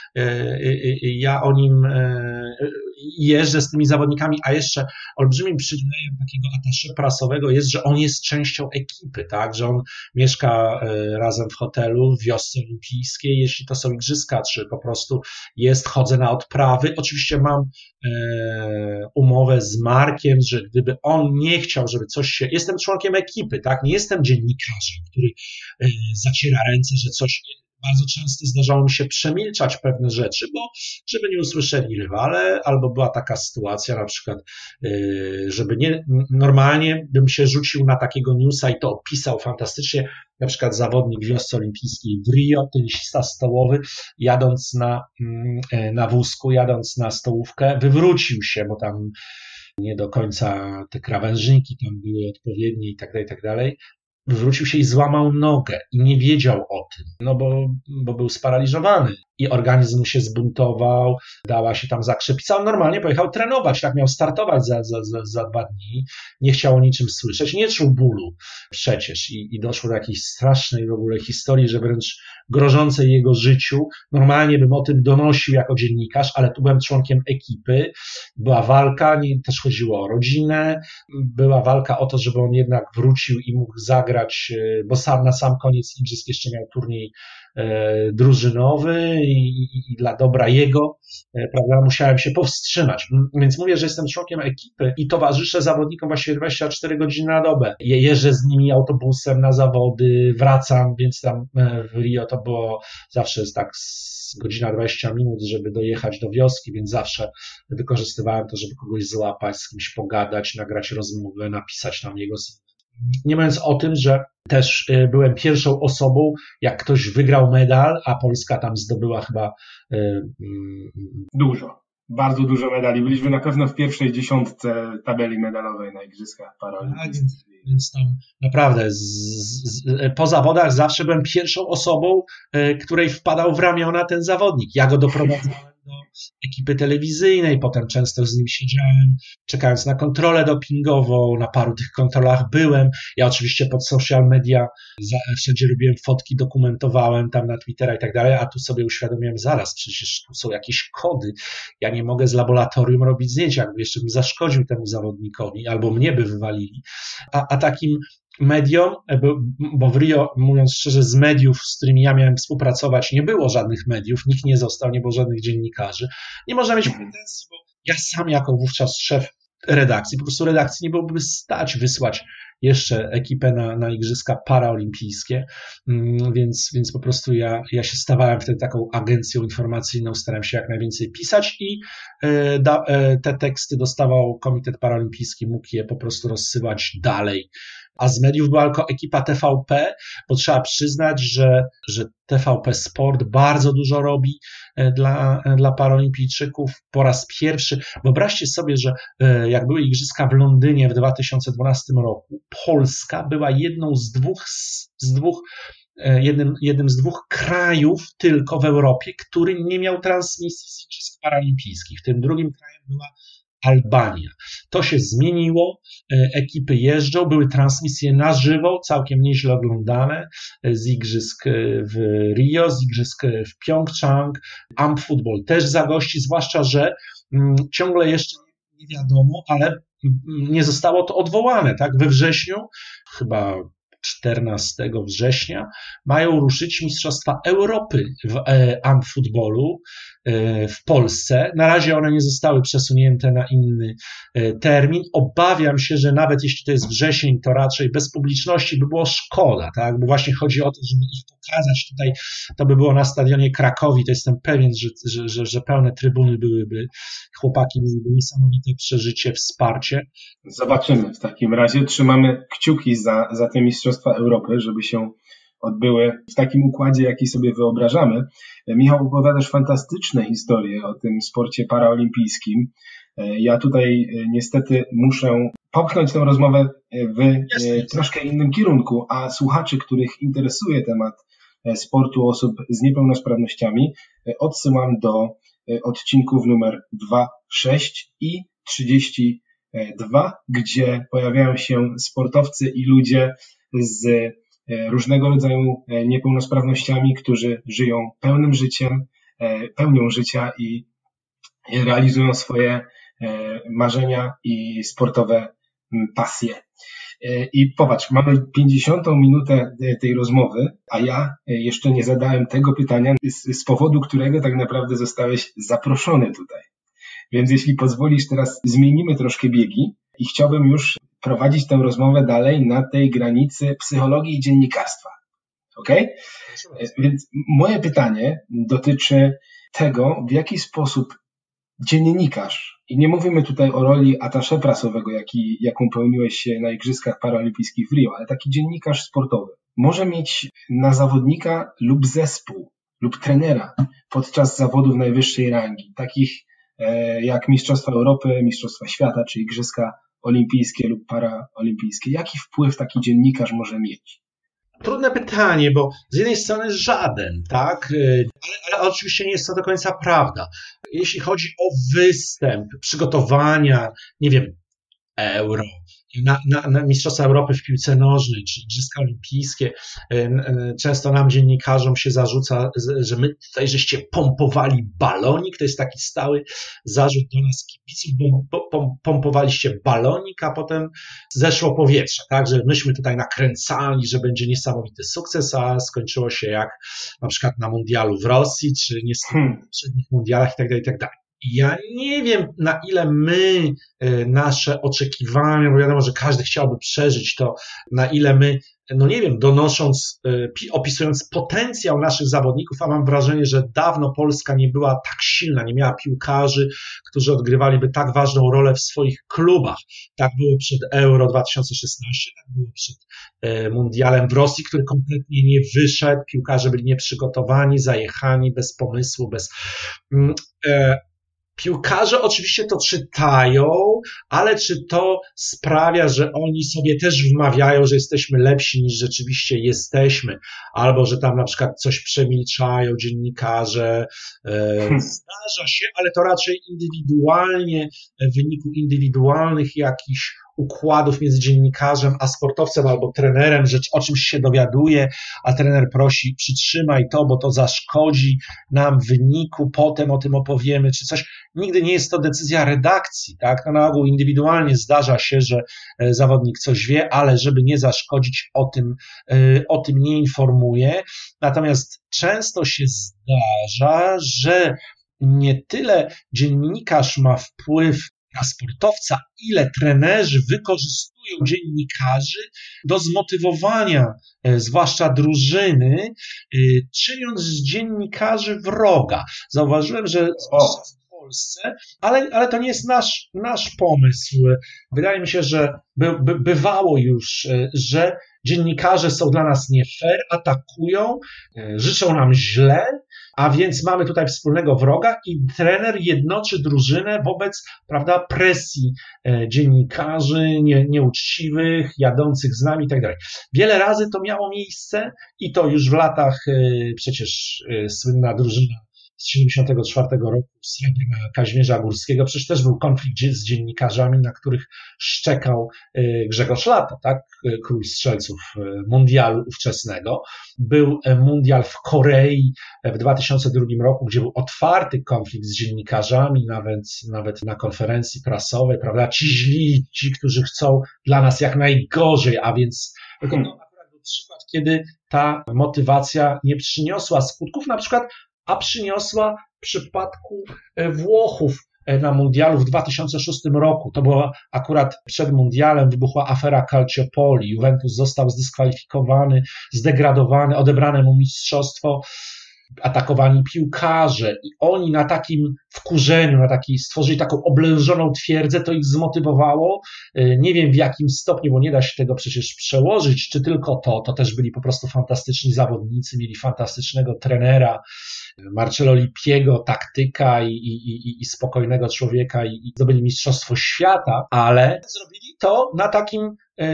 ja o nim jeżdżę z tymi zawodnikami, a jeszcze olbrzymim przywilejem takiego attaché prasowego jest, że on jest częścią ekipy, tak, że on mieszka razem w hotelu w wiosce olimpijskiej, jeśli to są igrzyska, czy po prostu chodzę na odprawy. Oczywiście mam umowę z Markiem, że gdyby on nie chciał, żeby coś się... Jestem członkiem ekipy, tak? Nie jestem dziennikarzem, który zaciera ręce, że coś... Bardzo często zdarzało mi się przemilczać pewne rzeczy, bo żeby nie usłyszeli rywale, albo była taka sytuacja na przykład, żeby nie... Normalnie bym się rzucił na takiego newsa i to opisał fantastycznie, na przykład zawodnik w wiosce olimpijskiej w Rio, tenisista stołowy, jadąc na wózku, jadąc na stołówkę, wywrócił się, bo tam nie do końca te krawężniki tam były odpowiednie i tak dalej. Wywrócił się i złamał nogę i nie wiedział o tym, no bo był sparaliżowany i organizm się zbuntował, dała się tam zakrzepica. On normalnie pojechał trenować, tak miał startować za 2 dni, nie chciał o niczym słyszeć, nie czuł bólu przecież i doszło do jakiejś strasznej w ogóle historii, że wręcz grożącej jego życiu. Normalnie bym o tym donosił jako dziennikarz, ale tu byłem członkiem ekipy, była walka, też chodziło o rodzinę, była walka o to, żeby on jednak wrócił i mógł zagrać, bo na sam koniec igrzysk jeszcze miał turniej drużynowy i dla dobra jego, prawda, musiałem się powstrzymać. Więc mówię, że jestem członkiem ekipy i towarzyszę zawodnikom właściwie 24 godziny na dobę. Jeżdżę z nimi autobusem na zawody, wracam, więc tam w Rio to było zawsze tak godzina 20 minut, żeby dojechać do wioski, więc zawsze wykorzystywałem to, żeby kogoś złapać, z kimś pogadać, nagrać rozmowę, napisać tam jego. Nie mówiąc o tym, że też byłem pierwszą osobą, jak ktoś wygrał medal, a Polska tam zdobyła chyba... Bardzo dużo medali. Byliśmy na pewno w pierwszej 10 tabeli medalowej na Igrzyskach Paraolimpijskich. Więc tam naprawdę po zawodach zawsze byłem pierwszą osobą, której wpadał w ramiona ten zawodnik. Ja go doprowadzałem ekipy telewizyjnej, potem często z nim siedziałem, czekając na kontrolę dopingową, na paru tych kontrolach byłem. Ja oczywiście pod social media wszędzie robiłem fotki, dokumentowałem tam na Twittera i tak dalej, a tu sobie uświadomiłem, zaraz, przecież tu są jakieś kody, ja nie mogę z laboratorium robić zdjęć, jakby jeszcze bym zaszkodził temu zawodnikowi, albo mnie by wywalili. A takim mediom, bo w Rio, mówiąc szczerze, z mediów, z którymi ja miałem współpracować, nie było żadnych mediów, nikt nie został, nie było żadnych dziennikarzy. Nie można mieć pretensji, bo ja sam jako wówczas szef redakcji, po prostu redakcji nie byłoby stać wysłać jeszcze ekipę na Igrzyska Paraolimpijskie, więc po prostu ja się stawałem wtedy taką agencją informacyjną, starałem się jak najwięcej pisać i te teksty dostawał Komitet Paraolimpijski, mógł je po prostu rozsyłać dalej. A z mediów była tylko ekipa TVP, bo trzeba przyznać, że TVP Sport bardzo dużo robi dla paraolimpijczyków. Po raz pierwszy, wyobraźcie sobie, że jak były Igrzyska w Londynie w 2012 roku, Polska była jednym z dwóch krajów tylko w Europie, który nie miał transmisji z Igrzysk Paralimpijskich. Tym drugim krajem była Albania. To się zmieniło, ekipy jeżdżą, były transmisje na żywo, całkiem nieźle oglądane, z igrzysk w Rio, z igrzysk w Pjongczang, AmpFootball też zagości, zwłaszcza, że ciągle jeszcze nie wiadomo, ale nie zostało to odwołane, tak? We wrześniu, chyba 14 września, mają ruszyć Mistrzostwa Europy w AmpFootballu w Polsce. Na razie one nie zostały przesunięte na inny termin. Obawiam się, że nawet jeśli to jest wrzesień, to raczej bez publiczności by było szkoda, tak? Bo właśnie chodzi o to, żeby ich pokazać tutaj. To by było na stadionie Krakowi, to jestem pewien, że pełne trybuny byłyby. Chłopaki mieliby niesamowite przeżycie, wsparcie. Zobaczymy. W takim razie trzymamy kciuki za te Mistrzostwa Europy, żeby się odbyły w takim układzie, jaki sobie wyobrażamy. Michał, opowiadasz fantastyczne historie o tym sporcie paraolimpijskim. Ja tutaj niestety muszę popchnąć tę rozmowę w troszkę innym kierunku, a słuchaczy, których interesuje temat sportu osób z niepełnosprawnościami, odsyłam do odcinków numer 2, 6 i 32, gdzie pojawiają się sportowcy i ludzie z różnego rodzaju niepełnosprawnościami, którzy żyją pełnym życiem, pełnią życia i realizują swoje marzenia i sportowe pasje. I popatrz, mamy 50. minutę tej rozmowy, a ja jeszcze nie zadałem tego pytania, z powodu którego tak naprawdę zostałeś zaproszony tutaj. Więc jeśli pozwolisz, teraz zmienimy troszkę biegi i chciałbym już prowadzić tę rozmowę dalej na tej granicy psychologii i dziennikarstwa. Okej? Więc moje pytanie dotyczy tego, w jaki sposób dziennikarz, i nie mówimy tutaj o roli attaché prasowego, jaką pełniłeś na Igrzyskach Paraolimpijskich w Rio, ale taki dziennikarz sportowy może mieć na zawodnika lub zespół, lub trenera podczas zawodów najwyższej rangi, takich jak Mistrzostwa Europy, Mistrzostwa Świata, czy Igrzyska Olimpijskie lub Paraolimpijskie. Jaki wpływ taki dziennikarz może mieć? Trudne pytanie, bo z jednej strony żaden, tak? Ale oczywiście nie jest to do końca prawda. Jeśli chodzi o występ, przygotowania, nie wiem, Euro, na Mistrzostwa Europy w piłce nożnej, czy Igrzyska Olimpijskie, często nam dziennikarzom się zarzuca, że my tutaj żeście pompowali balonik, to jest taki stały zarzut do nas kibiców, bo pompowaliście balonik, a potem zeszło powietrze, tak, że myśmy tutaj nakręcali, że będzie niesamowity sukces, a skończyło się jak na przykład na mundialu w Rosji, czy niestety w poprzednich mundialach itd. Ja nie wiem, na ile my, nasze oczekiwania, bo wiadomo, że każdy chciałby przeżyć to, na ile my, no nie wiem, donosząc, opisując potencjał naszych zawodników, a mam wrażenie, że dawno Polska nie była tak silna, nie miała piłkarzy, którzy odgrywaliby tak ważną rolę w swoich klubach. Tak było przed Euro 2016, tak było przed mundialem w Rosji, który kompletnie nie wyszedł, piłkarze byli nieprzygotowani, zajechani, bez pomysłu, Piłkarze oczywiście to czytają, ale czy to sprawia, że oni sobie też wmawiają, że jesteśmy lepsi niż rzeczywiście jesteśmy, albo że tam na przykład coś przemilczają dziennikarze. Zdarza się, ale to raczej indywidualnie, w wyniku indywidualnych jakichś układów między dziennikarzem a sportowcem albo trenerem, że o czymś się dowiaduje, a trener prosi, przytrzymaj to, bo to zaszkodzi nam w wyniku, potem o tym opowiemy, czy coś. Nigdy nie jest to decyzja redakcji, tak? No na ogół indywidualnie zdarza się, że zawodnik coś wie, ale żeby nie zaszkodzić, o tym nie informuje. Natomiast często się zdarza, że nie tyle dziennikarz ma wpływ na sportowca, ile trenerzy wykorzystują dziennikarzy do zmotywowania, zwłaszcza drużyny, czyniąc z dziennikarzy wroga. Zauważyłem, że zwłaszcza w Polsce, ale to nie jest nasz pomysł. Wydaje mi się, że bywało już, że dziennikarze są dla nas nie fair, atakują, życzą nam źle, a więc mamy tutaj wspólnego wroga i trener jednoczy drużynę wobec, prawda, presji dziennikarzy nieuczciwych, jadących z nami i tak dalej. Wiele razy to miało miejsce i to już w latach, przecież słynna drużyna z 1974 roku, Srebrna Kazimierza Górskiego, przecież też był konflikt z dziennikarzami, na których szczekał Grzegorz Lata, tak? Król strzelców mundialu ówczesnego. Był mundial w Korei w 2002 roku, gdzie był otwarty konflikt z dziennikarzami, nawet na konferencji prasowej, prawda? Ci źli, ci, którzy chcą dla nas jak najgorzej, a więc to akurat był przykład, kiedy ta motywacja nie przyniosła skutków, na przykład a przyniosła w przypadku Włochów na mundialu w 2006 roku. To było akurat przed mundialem, wybuchła afera Calciopoli. Juventus został zdyskwalifikowany, zdegradowany, odebrane mu mistrzostwo, atakowani piłkarze i oni na takim wkurzeniu, stworzyli taką oblężoną twierdzę, to ich zmotywowało. Nie wiem w jakim stopniu, bo nie da się tego przecież przełożyć, czy tylko to też byli po prostu fantastyczni zawodnicy, mieli fantastycznego trenera, Marcello Lippiego, taktyka i spokojnego człowieka i zdobyli mistrzostwo świata, ale zrobili to na takim,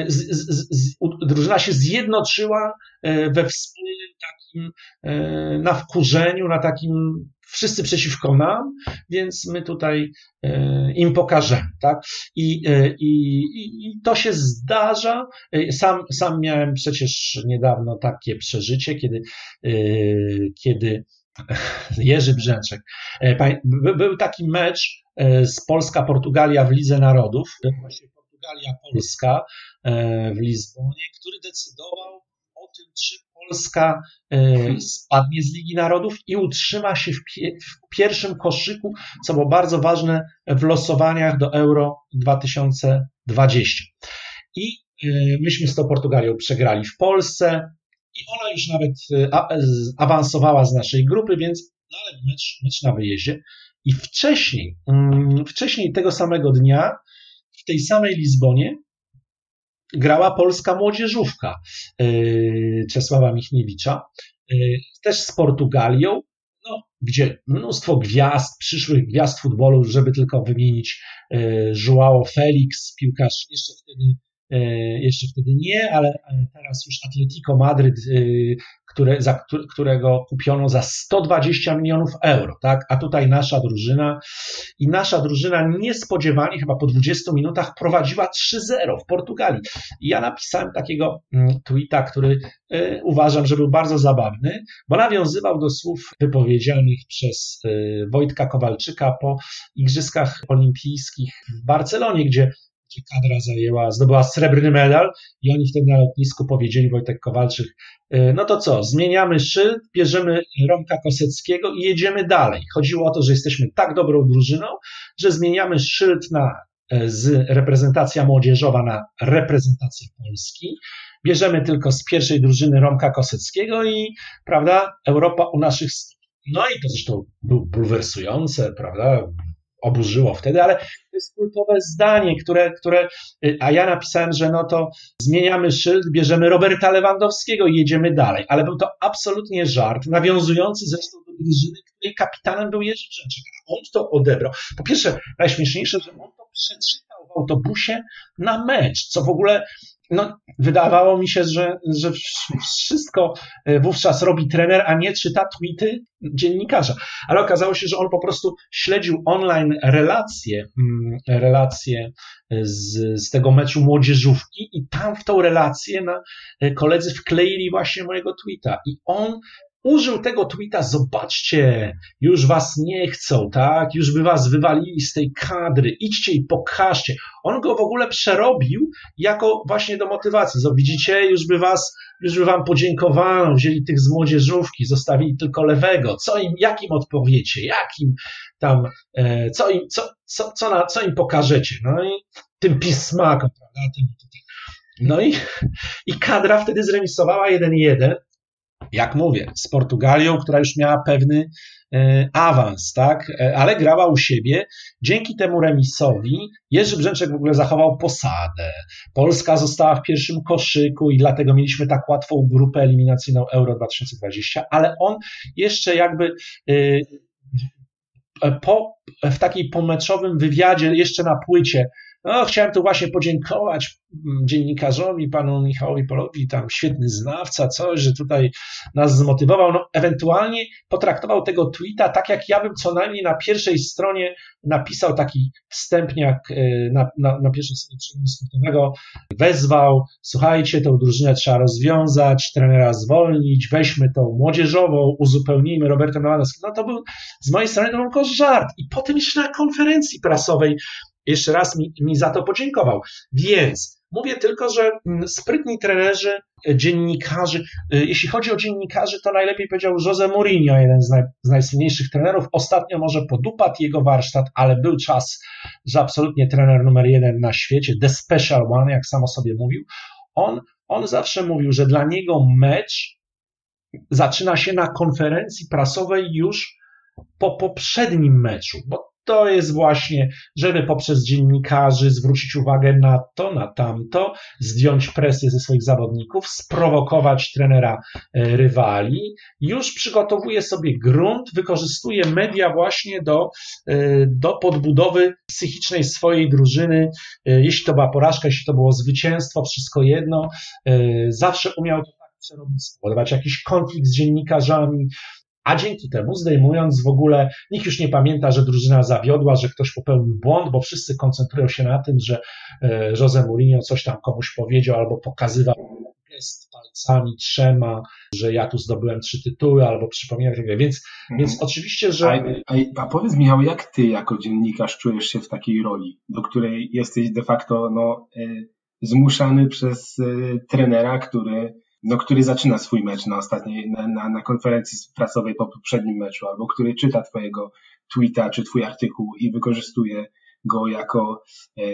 drużyna się zjednoczyła we wspólnym takim, na wkurzeniu, na takim wszyscy przeciwko nam, więc my tutaj im pokażemy, tak? I to się zdarza. Sam miałem przecież niedawno takie przeżycie, kiedy Jerzy Brzęczek. Był taki mecz z Polska-Portugalia w Lidze Narodów, właśnie Portugalia-Polska w Lizbonie, który decydował o tym, czy Polska spadnie z Ligi Narodów i utrzyma się w pierwszym koszyku, co było bardzo ważne w losowaniach do Euro 2020. I myśmy z tą Portugalią przegrali w Polsce, i ona już nawet awansowała z naszej grupy, więc ale mecz na wyjeździe. I wcześniej tego samego dnia w tej samej Lizbonie grała polska młodzieżówka Czesława Michniewicza, też z Portugalią, gdzie mnóstwo gwiazd, przyszłych gwiazd futbolu, żeby tylko wymienić João Felix, piłkarz jeszcze wtedy nie, ale teraz już Atletico Madryt, którego kupiono za 120 milionów euro, tak? A tutaj nasza drużyna niespodziewanie chyba po 20 minutach prowadziła 3-0 w Portugalii. I ja napisałem takiego tweeta, który uważam, że był bardzo zabawny, bo nawiązywał do słów wypowiedzianych przez Wojtka Kowalczyka po Igrzyskach Olimpijskich w Barcelonie, gdzie kadra zdobyła srebrny medal i oni wtedy na lotnisku powiedzieli, Wojtek Kowalczyk, no to co, zmieniamy szyld, bierzemy Romka Koseckiego i jedziemy dalej. Chodziło o to, że jesteśmy tak dobrą drużyną, że zmieniamy szyld z reprezentacja młodzieżowa na reprezentacja Polski, bierzemy tylko z pierwszej drużyny Romka Koseckiego i, prawda, Europa u naszych stóp. No i to zresztą było bulwersujące, prawda, oburzyło wtedy, ale to jest kultowe zdanie, a ja napisałem, że no to zmieniamy szyld, bierzemy Roberta Lewandowskiego i jedziemy dalej, ale był to absolutnie żart, nawiązujący zresztą do drużyny, której kapitanem był Jerzy Brzęczek. On to odebrał. Po pierwsze, najśmieszniejsze, że on to przeczytał w autobusie na mecz, co w ogóle wydawało mi się, że wszystko wówczas robi trener, a nie czyta tweety dziennikarza. Ale okazało się, że on po prostu śledził online relacje z tego meczu młodzieżówki i tam w tą relację koledzy wkleili właśnie mojego tweeta. I on użył tego tweeta, zobaczcie, już was nie chcą, tak? Już by was wywalili z tej kadry, idźcie i pokażcie. On go w ogóle przerobił jako właśnie do motywacji. Widzicie, już by wam podziękowano, wzięli tych z młodzieżówki, zostawili tylko lewego. Jakim odpowiecie? Jakim tam, co im pokażecie? No i tym pismakom, prawda? I kadra wtedy zremisowała 1-1. Jak mówię, z Portugalią, która już miała pewny awans, tak, ale grała u siebie. Dzięki temu remisowi Jerzy Brzęczek w ogóle zachował posadę. Polska została w pierwszym koszyku i dlatego mieliśmy tak łatwą grupę eliminacyjną Euro 2020, ale on jeszcze jakby w takiej pomeczowym wywiadzie, jeszcze na płycie, chciałem tu właśnie podziękować dziennikarzowi, panu Michałowi Polowi, tam świetny znawca, coś, że tutaj nas zmotywował. Ewentualnie potraktował tego tweeta tak, jak ja bym co najmniej na pierwszej stronie napisał taki wstępniak na pierwszej stronie Przeglądu Sportowego, wezwał, słuchajcie, tą drużynę trzeba rozwiązać, trenera zwolnić, weźmy tą młodzieżową, uzupełnijmy Robertem Lewandowskim. To był z mojej strony tylko żart. I potem jeszcze na konferencji prasowej jeszcze raz mi za to podziękował. Więc mówię tylko, że sprytni trenerzy, dziennikarzy, jeśli chodzi o dziennikarzy, to najlepiej powiedział José Mourinho, jeden z najsłynniejszych trenerów. Ostatnio może podupadł jego warsztat, ale był czas, że absolutnie trener numer 1 na świecie, the special one, jak sam o sobie mówił. On zawsze mówił, że dla niego mecz zaczyna się na konferencji prasowej już po poprzednim meczu, bo to jest właśnie, żeby poprzez dziennikarzy zwrócić uwagę na to, na tamto, zdjąć presję ze swoich zawodników, sprowokować trenera rywali, już przygotowuje sobie grunt, wykorzystuje media właśnie do podbudowy psychicznej swojej drużyny. Jeśli to była porażka, jeśli to było zwycięstwo, wszystko jedno, zawsze umiał to tak przerobić, spowodować jakiś konflikt z dziennikarzami, a dzięki temu zdejmując w ogóle, nikt już nie pamięta, że drużyna zawiodła, że ktoś popełnił błąd, bo wszyscy koncentrują się na tym, że José Mourinho coś tam komuś powiedział albo pokazywał gest palcami 3, że ja tu zdobyłem 3 tytuły albo przypominam, więc oczywiście, że... A powiedz, Michał, jak ty jako dziennikarz czujesz się w takiej roli, do której jesteś de facto zmuszany przez trenera, który zaczyna swój mecz na konferencji prasowej po poprzednim meczu, albo który czyta twojego tweeta czy twój artykuł i wykorzystuje go jako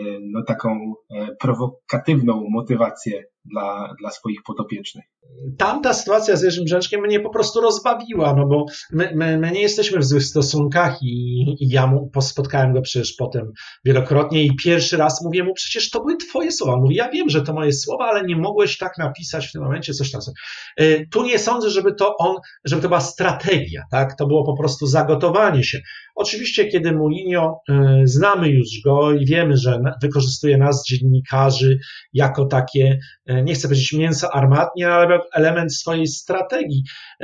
taką prowokatywną motywację dla swoich podopiecznych. Tamta sytuacja z Jerzym Brzęczkiem mnie po prostu rozbawiła, bo my nie jesteśmy w złych stosunkach i ja spotkałem go przecież potem wielokrotnie i pierwszy raz mówię mu, przecież to były twoje słowa. Mówi, ja wiem, że to moje słowa, ale nie mogłeś tak napisać w tym momencie, coś tam. Tu nie sądzę, żeby to była strategia, tak? To było po prostu zagotowanie się. Oczywiście, kiedy Mourinho, znamy już go i wiemy, że wykorzystuje nas, dziennikarzy, jako takie, nie chcę powiedzieć mięso armatnie, ale element swojej strategii.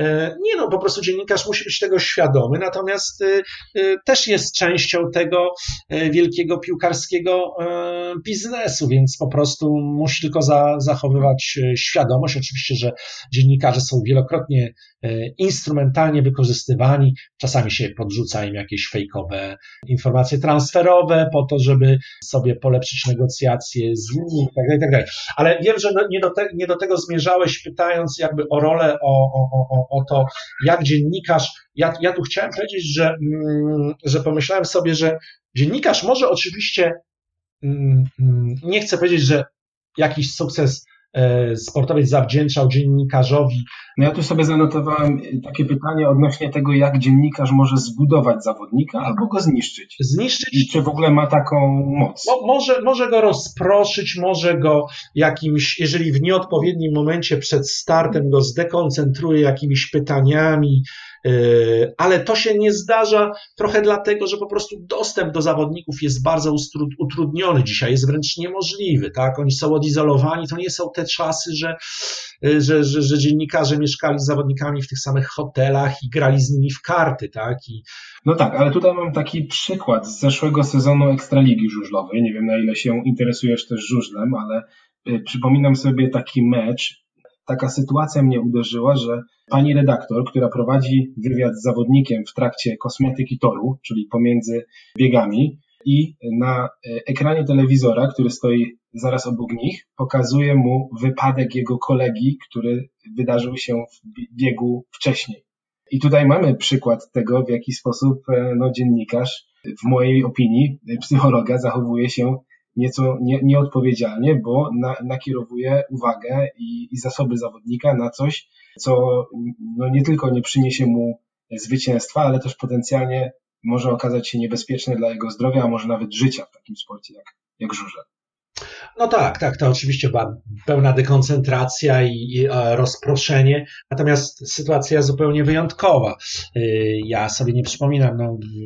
Po prostu dziennikarz musi być tego świadomy, natomiast też jest częścią tego wielkiego piłkarskiego biznesu, więc po prostu musi tylko zachowywać świadomość. Oczywiście, że dziennikarze są wielokrotnie instrumentalnie wykorzystywani, czasami się podrzuca im jakieś fejkowe informacje transferowe po to, żeby sobie polepszyć negocjacje z nimi itd. Ale wiem, że nie do tego zmierzałeś, pytając jakby o rolę, o to, jak dziennikarz. Ja tu chciałem powiedzieć, że pomyślałem sobie, że dziennikarz może oczywiście, nie chcę powiedzieć, że jakiś sukces sportowiec zawdzięczał dziennikarzowi. Ja tu sobie zanotowałem takie pytanie odnośnie tego, jak dziennikarz może zbudować zawodnika albo go zniszczyć. I czy w ogóle ma taką moc? Może go rozproszyć, może go jeżeli w nieodpowiednim momencie przed startem go zdekoncentruje jakimiś pytaniami, ale to się nie zdarza trochę dlatego, że po prostu dostęp do zawodników jest bardzo utrudniony dzisiaj, jest wręcz niemożliwy, tak? Oni są odizolowani, to nie są te czasy, że dziennikarze mieszkali z zawodnikami w tych samych hotelach i grali z nimi w karty, tak? No tak, ale tutaj mam taki przykład z zeszłego sezonu Ekstraligi Żużlowej. Nie wiem, na ile się interesujesz też żużlem, ale przypominam sobie taki mecz. Taka sytuacja mnie uderzyła, że pani redaktor, która prowadzi wywiad z zawodnikiem w trakcie kosmetyki toru, czyli pomiędzy biegami, i na ekranie telewizora, który stoi zaraz obok nich, pokazuje mu wypadek jego kolegi, który wydarzył się w biegu wcześniej. I tutaj mamy przykład tego, w jaki sposób dziennikarz, w mojej opinii, psychologa, zachowuje się nieco nieodpowiedzialnie, bo nakierowuje uwagę i zasoby zawodnika na coś, co nie tylko nie przyniesie mu zwycięstwa, ale też potencjalnie może okazać się niebezpieczne dla jego zdrowia, a może nawet życia w takim sporcie jak żużel. No tak, to oczywiście była pełna dekoncentracja i rozproszenie, natomiast sytuacja zupełnie wyjątkowa. Ja sobie nie przypominam,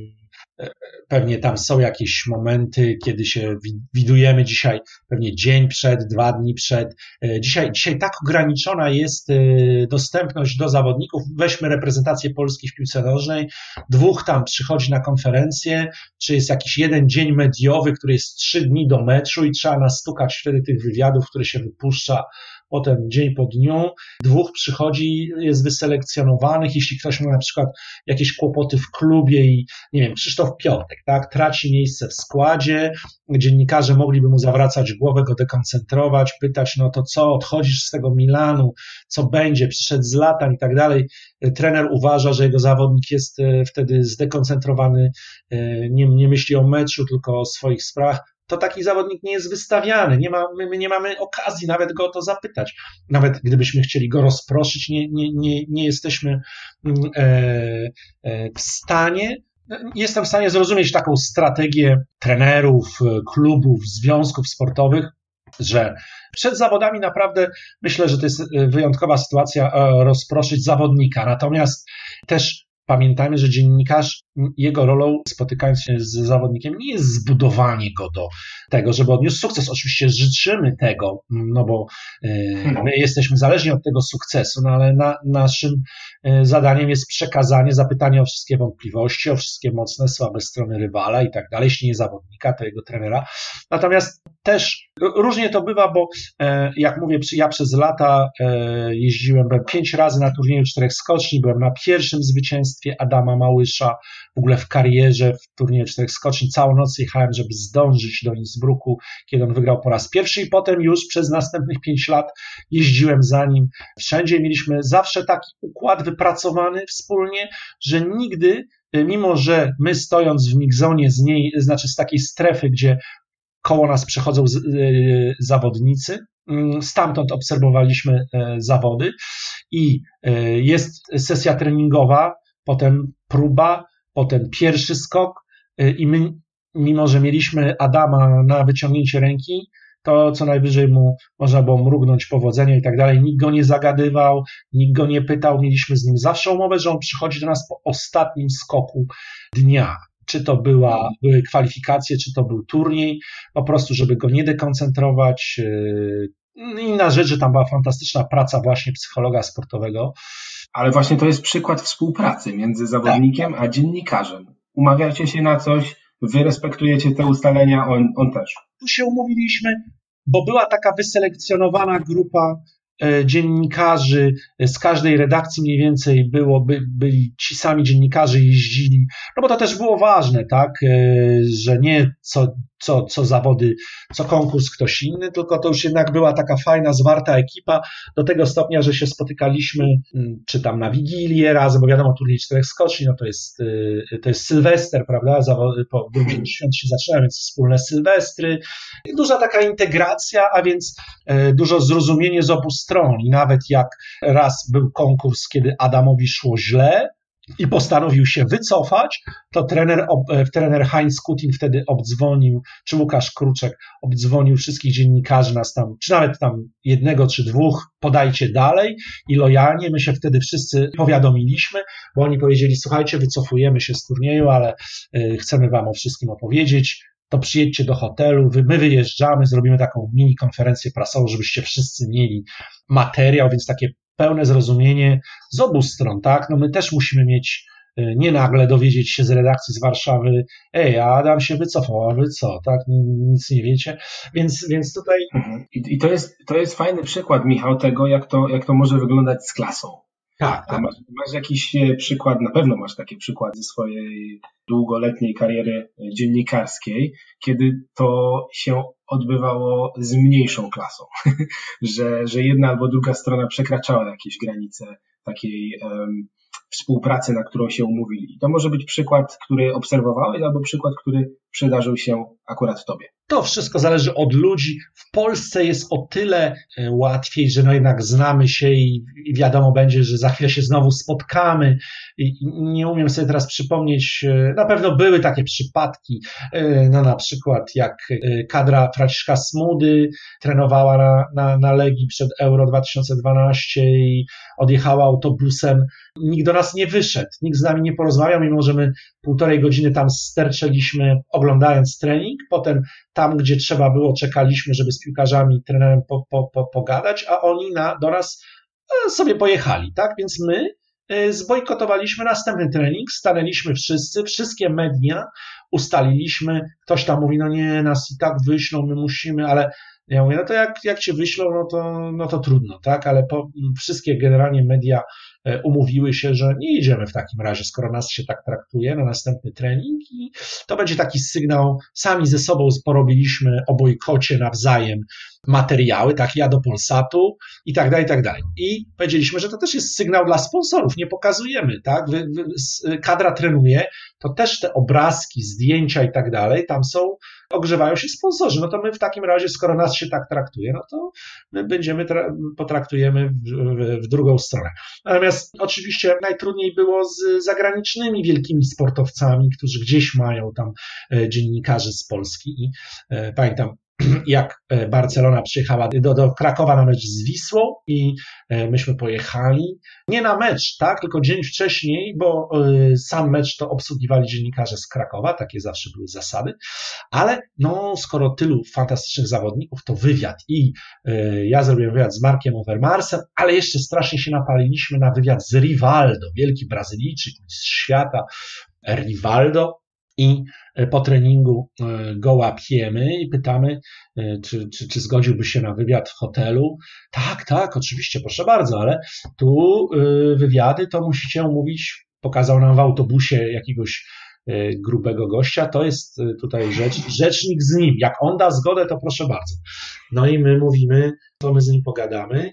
pewnie tam są jakieś momenty, kiedy się widujemy dzisiaj, pewnie dzień przed, 2 dni przed. Dzisiaj tak ograniczona jest dostępność do zawodników. Weźmy reprezentację Polski w piłce nożnej. 2 tam przychodzi na konferencję, czy jest jakiś jeden dzień mediowy, który jest 3 dni do meczu i trzeba nastukać wtedy tych wywiadów, które się wypuszcza potem dzień po dniu. 2 przychodzi, jest wyselekcjonowanych. Jeśli ktoś ma na przykład jakieś kłopoty w klubie i nie wiem, Krzysztof Piątek, tak, traci miejsce w składzie, dziennikarze mogliby mu zawracać głowę, go dekoncentrować, pytać, no to co, odchodzisz z tego Milanu, co będzie, przyszedł z latań i tak dalej. Trener uważa, że jego zawodnik jest wtedy zdekoncentrowany, nie myśli o meczu, tylko o swoich sprawach. To taki zawodnik nie jest wystawiany, my nie mamy okazji nawet go o to zapytać. Nawet gdybyśmy chcieli go rozproszyć, nie jesteśmy w stanie. Jestem w stanie zrozumieć taką strategię trenerów, klubów, związków sportowych, że przed zawodami naprawdę myślę, że to jest wyjątkowa sytuacja rozproszyć zawodnika. Natomiast też pamiętajmy, że dziennikarz, jego rolą, spotykając się z zawodnikiem, nie jest zbudowanie go do tego, żeby odniósł sukces. Oczywiście życzymy tego, bo my jesteśmy zależni od tego sukcesu, ale naszym zadaniem jest przekazanie, zapytanie o wszystkie wątpliwości, o wszystkie mocne, słabe strony rywala i tak dalej, jeśli nie zawodnika, to jego trenera. Natomiast też różnie to bywa, bo jak mówię, ja przez lata byłem 5 razy na turnieju 4 skoczni, byłem na pierwszym zwycięstwie Adama Małysza w ogóle w karierze w turnieju 4 skoczni. Całą noc jechałem, żeby zdążyć do Innsbrucku, kiedy on wygrał po raz pierwszy i potem już przez następnych 5 lat jeździłem za nim. Wszędzie mieliśmy zawsze taki układ wypracowany wspólnie, że nigdy, mimo że my stojąc w mixzonie z niej, znaczy z takiej strefy, gdzie koło nas przechodzą zawodnicy, stamtąd obserwowaliśmy zawody i jest sesja treningowa, potem próba, potem pierwszy skok i my, mimo że mieliśmy Adama na wyciągnięcie ręki, to co najwyżej mu można było mrugnąć powodzenia i tak dalej. Nikt go nie zagadywał, nikt go nie pytał. Mieliśmy z nim zawsze umowę, że on przychodzi do nas po ostatnim skoku dnia. Czy to były kwalifikacje, czy to był turniej, po prostu, żeby go nie dekoncentrować. Inna rzecz, że tam była fantastyczna praca właśnie psychologa sportowego. Ale właśnie to jest przykład współpracy między zawodnikiem a dziennikarzem. Umawiacie się na coś, wy respektujecie te ustalenia, on też. Tu się umówiliśmy, bo była taka wyselekcjonowana grupa dziennikarzy, z każdej redakcji mniej więcej byli ci sami dziennikarze, jeździli, no bo to też było ważne, tak, że nie co zawody, co konkurs ktoś inny, tylko to już jednak była taka fajna, zwarta ekipa do tego stopnia, że się spotykaliśmy, czy tam na Wigilię razem, bo wiadomo, turniej 4 skoczni, no to jest Sylwester, prawda, po grudniu świąt się zaczyna, więc wspólne Sylwestry, duża taka integracja, a więc dużo zrozumienie z obu stron i nawet jak raz był konkurs, kiedy Adamowi szło źle, i postanowił się wycofać, to trener Heinz Kutin wtedy obdzwonił, czy Łukasz Kruczek obdzwonił wszystkich dziennikarzy nas tam, czy nawet tam jednego czy dwóch, podajcie dalej i lojalnie. My się wtedy wszyscy powiadomiliśmy, bo oni powiedzieli, słuchajcie, wycofujemy się z turnieju, ale chcemy wam o wszystkim opowiedzieć, to przyjedźcie do hotelu, my wyjeżdżamy, zrobimy taką mini konferencję prasową, żebyście wszyscy mieli materiał, więc takie pełne zrozumienie z obu stron, tak? No my też musimy mieć, nie nagle dowiedzieć się z redakcji z Warszawy, Adam się wycofał, a wy co, tak? Nic nie wiecie, więc tutaj... I to jest fajny przykład, Michał, tego, jak to może wyglądać z klasą. Tak. Masz jakiś przykład, na pewno masz takie przykłady ze swojej długoletniej kariery dziennikarskiej, kiedy to się odbywało z mniejszą klasą, że jedna albo druga strona przekraczała jakieś granice takiej współpracy, na którą się umówili. To może być przykład, który obserwowałeś, albo przykład, który przydarzył się akurat tobie. To wszystko zależy od ludzi. W Polsce jest o tyle łatwiej, że no jednak znamy się i wiadomo będzie, że za chwilę się znowu spotkamy. I nie umiem sobie teraz przypomnieć, na pewno były takie przypadki, no na przykład jak kadra Franciszka Smudy trenowała na Legii przed Euro 2012 i odjechała autobusem. Nikt do nas nie wyszedł, nikt z nami nie porozmawiał, mimo że my 1,5 godziny tam sterczeliśmy oglądając trening, potem tam, gdzie trzeba było, czekaliśmy, żeby z piłkarzami, trenerem pogadać, a oni do nas sobie pojechali, tak? Więc my zbojkotowaliśmy następny trening, stanęliśmy wszyscy, wszystkie media ustaliliśmy, ktoś tam mówi, no nie, nas i tak wyślą, my musimy, ale ja mówię, no to jak cię wyślą, no to trudno, tak? Ale wszystkie generalnie media umówiły się, że nie jedziemy w takim razie, skoro nas się tak traktuje, na następny trening i to będzie taki sygnał, sami ze sobą porobiliśmy o bojkocie nawzajem materiały, tak, ja do Polsatu i tak dalej, i tak dalej. I powiedzieliśmy, że to też jest sygnał dla sponsorów, nie pokazujemy, tak, kadra trenuje, to też te obrazki, zdjęcia i tak dalej, tam są, ogrzewają się sponsorzy, no to my w takim razie, skoro nas się tak traktuje, no to my potraktujemy w drugą stronę. Natomiast oczywiście najtrudniej było z zagranicznymi wielkimi sportowcami, którzy gdzieś mają tam dziennikarzy z Polski i pamiętam, jak Barcelona przyjechała do Krakowa na mecz z Wisłą i myśmy pojechali, nie na mecz, tak, tylko dzień wcześniej, bo sam mecz to obsługiwali dziennikarze z Krakowa, takie zawsze były zasady, ale no skoro tylu fantastycznych zawodników, to wywiad i ja zrobiłem wywiad z Markiem Overmarsem, ale jeszcze strasznie się napaliliśmy na wywiad z Rivaldo, wielki Brazylijczyk z świata, Rivaldo. I po treningu go łapiemy i pytamy, czy zgodziłby się na wywiad w hotelu. Tak, oczywiście, proszę bardzo, ale tu wywiady to musicie umówić. Pokazał nam w autobusie jakiegoś grubego gościa, to jest tutaj rzecznik z nim. Jak on da zgodę, to proszę bardzo. No i my mówimy, to my z nim pogadamy.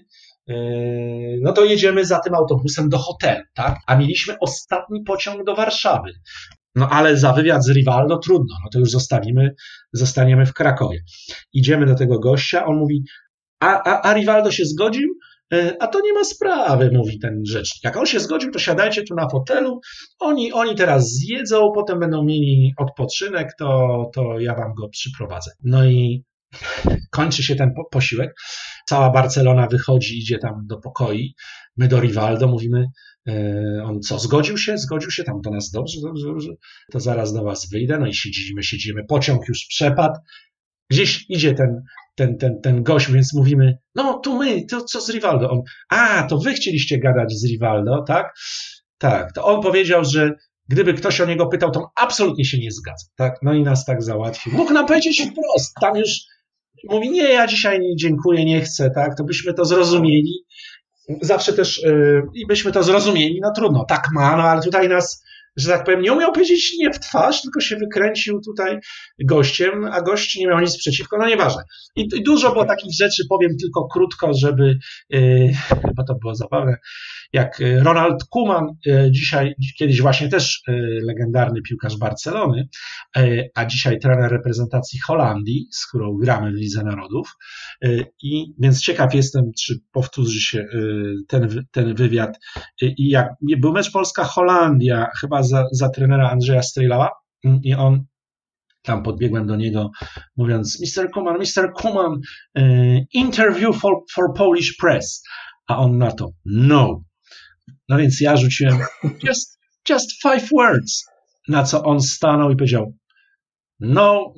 No to jedziemy za tym autobusem do hotelu, tak? A mieliśmy ostatni pociąg do Warszawy. No ale za wywiad z Rivaldo trudno, no to już zostaniemy w Krakowie. Idziemy do tego gościa, on mówi, a Rivaldo się zgodził? A to nie ma sprawy, mówi ten rzecznik. Jak on się zgodził, to siadajcie tu na fotelu, oni teraz zjedzą, potem będą mieli odpoczynek, to ja wam go przyprowadzę. No i kończy się ten posiłek, cała Barcelona wychodzi, idzie tam do pokoi, my do Rivaldo mówimy, on co, zgodził się, tam do nas, dobrze, to zaraz do was wyjdę, no i siedzimy, pociąg już przepadł, gdzieś idzie ten gość, więc mówimy, no tu my, to co z Rivaldo? On, to wy chcieliście gadać z Rivaldo, tak? Tak, to on powiedział, że gdyby ktoś o niego pytał, to on absolutnie się nie zgadza, tak? No i nas tak załatwił. Mógł nam powiedzieć wprost, tam już mówi, nie, ja dzisiaj nie dziękuję, nie chcę, tak? To byśmy to zrozumieli. Zawsze też i byśmy to zrozumieli, no trudno, tak ma, no ale tutaj nas że tak powiem, nie umiał powiedzieć nie w twarz, tylko się wykręcił tutaj gościem, a gość nie miał nic przeciwko, no nieważne. I dużo było takich rzeczy, powiem tylko krótko, żeby, bo to było zabawne, jak Ronald Koeman, kiedyś właśnie też legendarny piłkarz Barcelony, a dzisiaj trener reprezentacji Holandii, z którą gramy w Lidze Narodów. I więc ciekaw jestem, czy powtórzy się ten wywiad. I jak był mecz Polska-Holandia, chyba za trenera Andrzeja Strejlała, i on tam podbiegłem do niego, mówiąc: Mr. Koeman, interview for Polish press. A on na to: no. No więc ja rzuciłem just 5 words, na co on stanął i powiedział: no.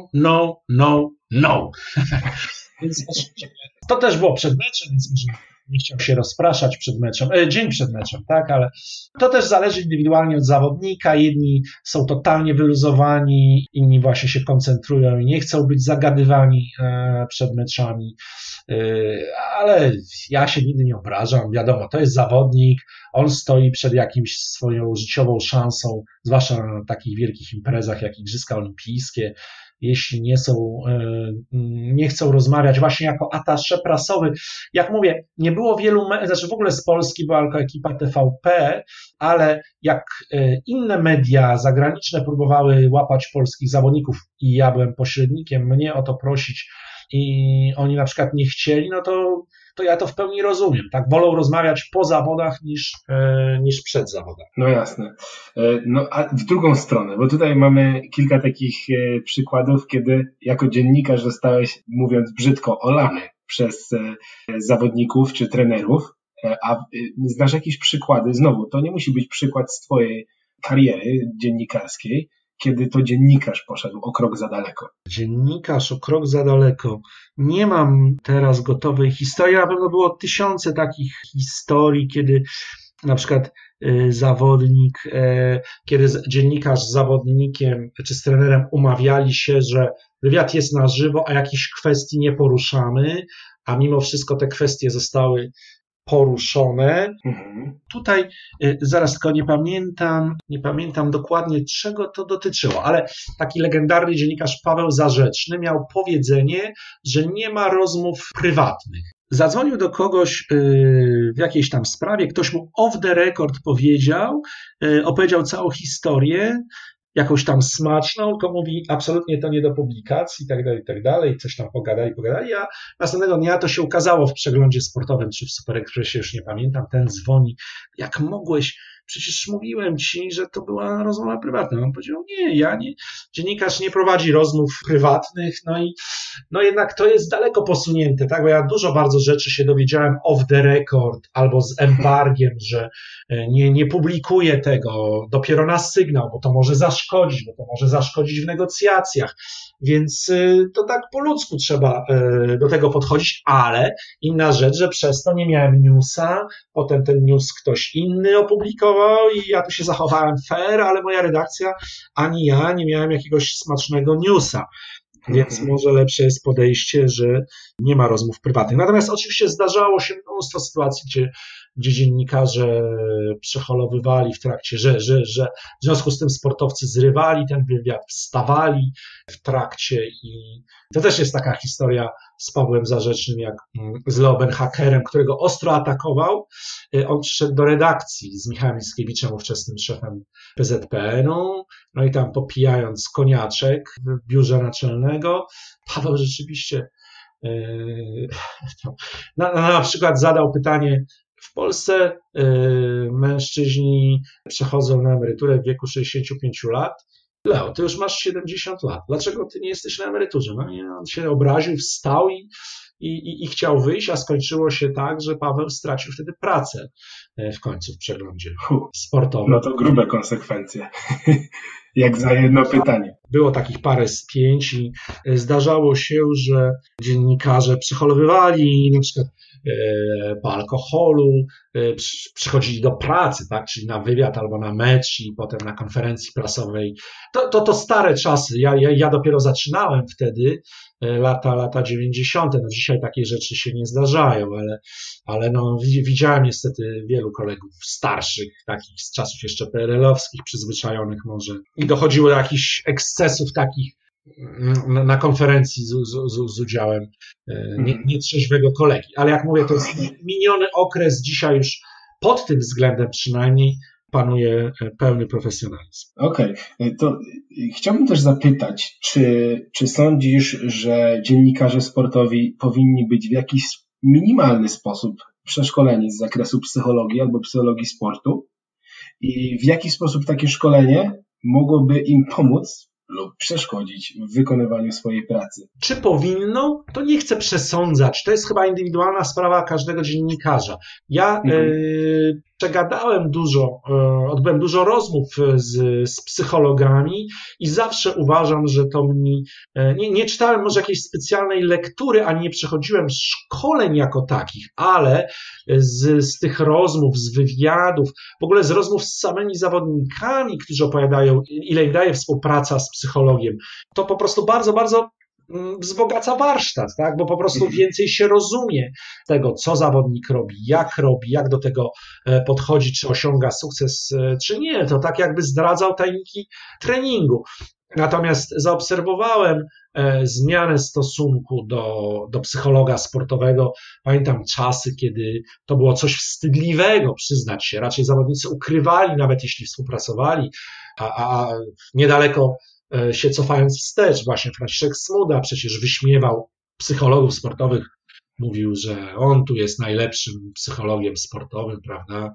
Więc to też było przed meczem, więc może nie chciał się rozpraszać przed meczem, dzień przed meczem, tak, ale to też zależy indywidualnie od zawodnika. Jedni są totalnie wyluzowani, inni właśnie się koncentrują i nie chcą być zagadywani przed meczami, ale ja się nigdy nie obrażam. Wiadomo, to jest zawodnik, on stoi przed jakimś swoją życiową szansą, zwłaszcza na takich wielkich imprezach jak Igrzyska Olimpijskie. Jeśli nie chcą rozmawiać właśnie jako attaché prasowy. Jak mówię, nie było wielu, znaczy w ogóle z Polski była tylko ekipa TVP, ale jak inne media zagraniczne próbowały łapać polskich zawodników i ja byłem pośrednikiem, mnie o to prosić i oni na przykład nie chcieli, no to ja to w pełni rozumiem. Tak, wolą rozmawiać po zawodach niż przed zawodami. No jasne. No a w drugą stronę, bo tutaj mamy kilka takich przykładów, kiedy jako dziennikarz zostałeś, mówiąc brzydko, olany przez zawodników czy trenerów, a znasz jakieś przykłady? Znowu, to nie musi być przykład z twojej kariery dziennikarskiej, kiedy to dziennikarz poszedł o krok za daleko. Dziennikarz o krok za daleko. Nie mam teraz gotowej historii. Na pewno było tysiące takich historii, kiedy na przykład kiedy dziennikarz z zawodnikiem czy z trenerem umawiali się, że wywiad jest na żywo, a jakichś kwestii nie poruszamy, a mimo wszystko te kwestie zostały poruszone. Tutaj zaraz tylko nie pamiętam dokładnie, czego to dotyczyło, ale taki legendarny dziennikarz Paweł Zarzeczny miał powiedzenie, że nie ma rozmów prywatnych. Zadzwonił do kogoś w jakiejś tam sprawie, ktoś mu off the record opowiedział całą historię, jakąś tam smaczną, tylko mówi absolutnie to nie do publikacji i tak dalej, coś tam pogadali, a następnego dnia to się ukazało w przeglądzie sportowym, czy w Super Expressie, już nie pamiętam, ten dzwoni: jak mogłeś, przecież mówiłem ci, że to była rozmowa prywatna. On powiedział: nie, dziennikarz nie prowadzi rozmów prywatnych, no jednak to jest daleko posunięte, tak, bo ja dużo bardzo rzeczy się dowiedziałem off the record albo z embargiem, że nie publikuję tego, dopiero na sygnał, bo to może zaszkodzić w negocjacjach, więc to tak po ludzku trzeba do tego podchodzić, ale inna rzecz, że przez to nie miałem newsa, potem ten news ktoś inny opublikował i ja tu się zachowałem fair, ale moja redakcja ani ja nie miałem jakiegoś smacznego newsa. Więc może lepsze jest podejście, że nie ma rozmów prywatnych. Natomiast oczywiście zdarzało się mnóstwo sytuacji, gdzie dziennikarze przeholowywali w trakcie, że w związku z tym sportowcy zrywali ten wywiad, wstawali w trakcie i to też jest taka historia z Pawłem Zarzecznym, jak z Leo Benhakerem, którego ostro atakował. On przyszedł do redakcji z Michałem Liskiewiczem, ówczesnym szefem PZPN-u, no i tam popijając koniaczek w biurze naczelnego, Paweł rzeczywiście na przykład zadał pytanie: w Polsce mężczyźni przechodzą na emeryturę w wieku 65 lat. Leo, ty już masz 70 lat. Dlaczego ty nie jesteś na emeryturze? No i on się obraził, wstał i chciał wyjść, a skończyło się tak, że Paweł stracił wtedy pracę w końcu w przeglądzie sportowym. No to grube konsekwencje, jak za jedno pytanie. Było takich parę spięć i zdarzało się, że dziennikarze przeholowywali na przykład po alkoholu, przychodzili do pracy, tak, czyli na wywiad albo na mecz i potem na konferencji prasowej. To stare czasy. Ja dopiero zaczynałem wtedy, lata 90. No dzisiaj takie rzeczy się nie zdarzają, ale no, widziałem niestety wielu kolegów starszych, takich z czasów jeszcze PRL-owskich, przyzwyczajonych może. I dochodziło do jakichś ekscesów takich na konferencji z udziałem nietrzeźwego kolegi. Ale jak mówię, to jest miniony okres, dzisiaj już pod tym względem przynajmniej panuje pełny profesjonalizm. Okej. To chciałbym też zapytać, czy sądzisz, że dziennikarze sportowi powinni być w jakiś minimalny sposób przeszkoleni z zakresu psychologii albo psychologii sportu i w jaki sposób takie szkolenie mogłoby im pomóc lub przeszkodzić w wykonywaniu swojej pracy? Czy powinno? To nie chcę przesądzać. To jest chyba indywidualna sprawa każdego dziennikarza. Ja przegadałem odbyłem dużo rozmów z psychologami i zawsze uważam, że to nie czytałem może jakiejś specjalnej lektury, ani nie przechodziłem szkoleń jako takich, ale z tych rozmów, z wywiadów, w ogóle z rozmów z samymi zawodnikami, którzy opowiadają, ile im daje współpraca z psychologiem, to po prostu bardzo, bardzo wzbogaca warsztat, tak? Bo po prostu więcej się rozumie tego, co zawodnik robi, jak do tego podchodzi, czy osiąga sukces, czy nie. To tak jakby zdradzał tajniki treningu. Natomiast zaobserwowałem zmianę stosunku do psychologa sportowego. Pamiętam czasy, kiedy to było coś wstydliwego, przyznać się. Raczej zawodnicy ukrywali, nawet jeśli współpracowali, a niedaleko się cofając wstecz, właśnie Franciszek Smuda przecież wyśmiewał psychologów sportowych, mówił, że on tu jest najlepszym psychologiem sportowym, prawda?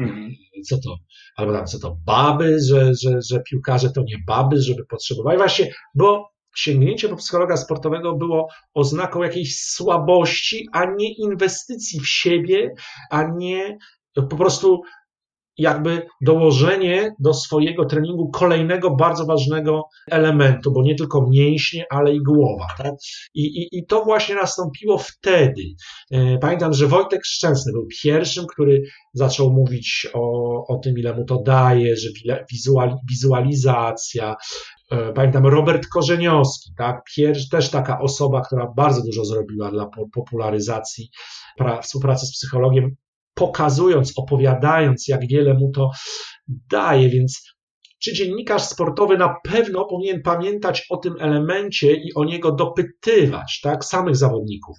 Co to? Albo tam, co to, baby, że piłkarze to nie baby, żeby potrzebowali. Właśnie, bo sięgnięcie po psychologa sportowego było oznaką jakiejś słabości, a nie inwestycji w siebie, a nie po prostu jakby dołożenie do swojego treningu kolejnego bardzo ważnego elementu, bo nie tylko mięśnie, ale i głowa. Tak? I to właśnie nastąpiło wtedy. Pamiętam, że Wojtek Szczęsny był pierwszym, który zaczął mówić o tym, ile mu to daje, że wizualizacja. Pamiętam Robert Korzeniowski, tak? Też taka osoba, która bardzo dużo zrobiła dla popularyzacji współpracy z psychologiem, pokazując, opowiadając, jak wiele mu to daje, więc czy dziennikarz sportowy na pewno powinien pamiętać o tym elemencie i o niego dopytywać, tak, samych zawodników,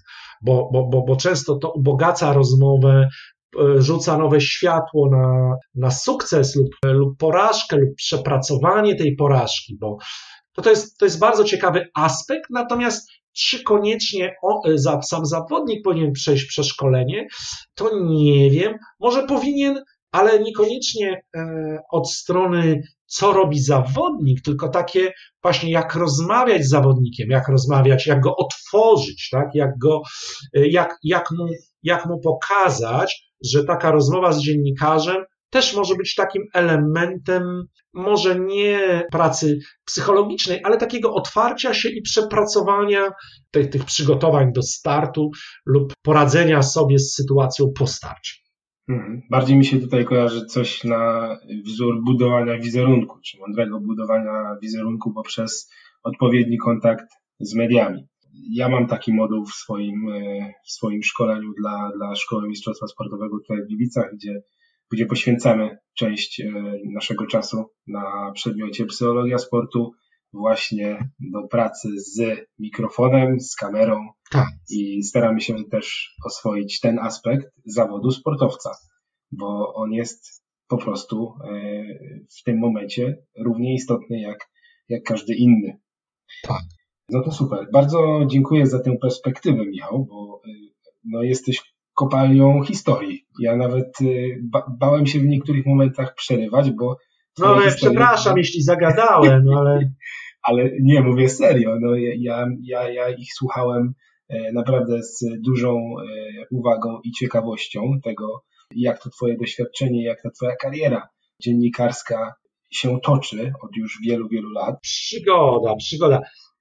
bo często to ubogaca rozmowę, rzuca nowe światło na sukces lub porażkę, lub przepracowanie tej porażki, bo to jest bardzo ciekawy aspekt, natomiast czy koniecznie sam zawodnik powinien przejść przeszkolenie, to nie wiem. Może powinien, ale niekoniecznie od strony, co robi zawodnik, tylko takie właśnie jak rozmawiać z zawodnikiem, jak rozmawiać, jak go otworzyć, tak? Jak mu pokazać, że taka rozmowa z dziennikarzem też może być takim elementem, może nie pracy psychologicznej, ale takiego otwarcia się i przepracowania tych przygotowań do startu lub poradzenia sobie z sytuacją po starcie. Bardziej mi się tutaj kojarzy coś na wzór budowania wizerunku, czy mądrego budowania wizerunku poprzez odpowiedni kontakt z mediami. Ja mam taki moduł w swoim szkoleniu dla Szkoły Mistrzostwa Sportowego tutaj w Gliwicach, gdzie poświęcamy część naszego czasu na przedmiocie psychologia sportu właśnie do pracy z mikrofonem, z kamerą. Tak. I staramy się też oswoić ten aspekt zawodu sportowca, bo on jest po prostu w tym momencie równie istotny jak każdy inny. Tak. No to super. Bardzo dziękuję za tę perspektywę, Michał, bo jesteś kopalnią historii. Ja nawet bałem się w niektórych momentach przerywać, bo... No ale przepraszam, jeśli zagadałem, ale... Ale nie, mówię serio. No, ja ich słuchałem naprawdę z dużą uwagą i ciekawością tego, jak to twoje doświadczenie, jak ta twoja kariera dziennikarska się toczy od już wielu, wielu lat. Przygoda.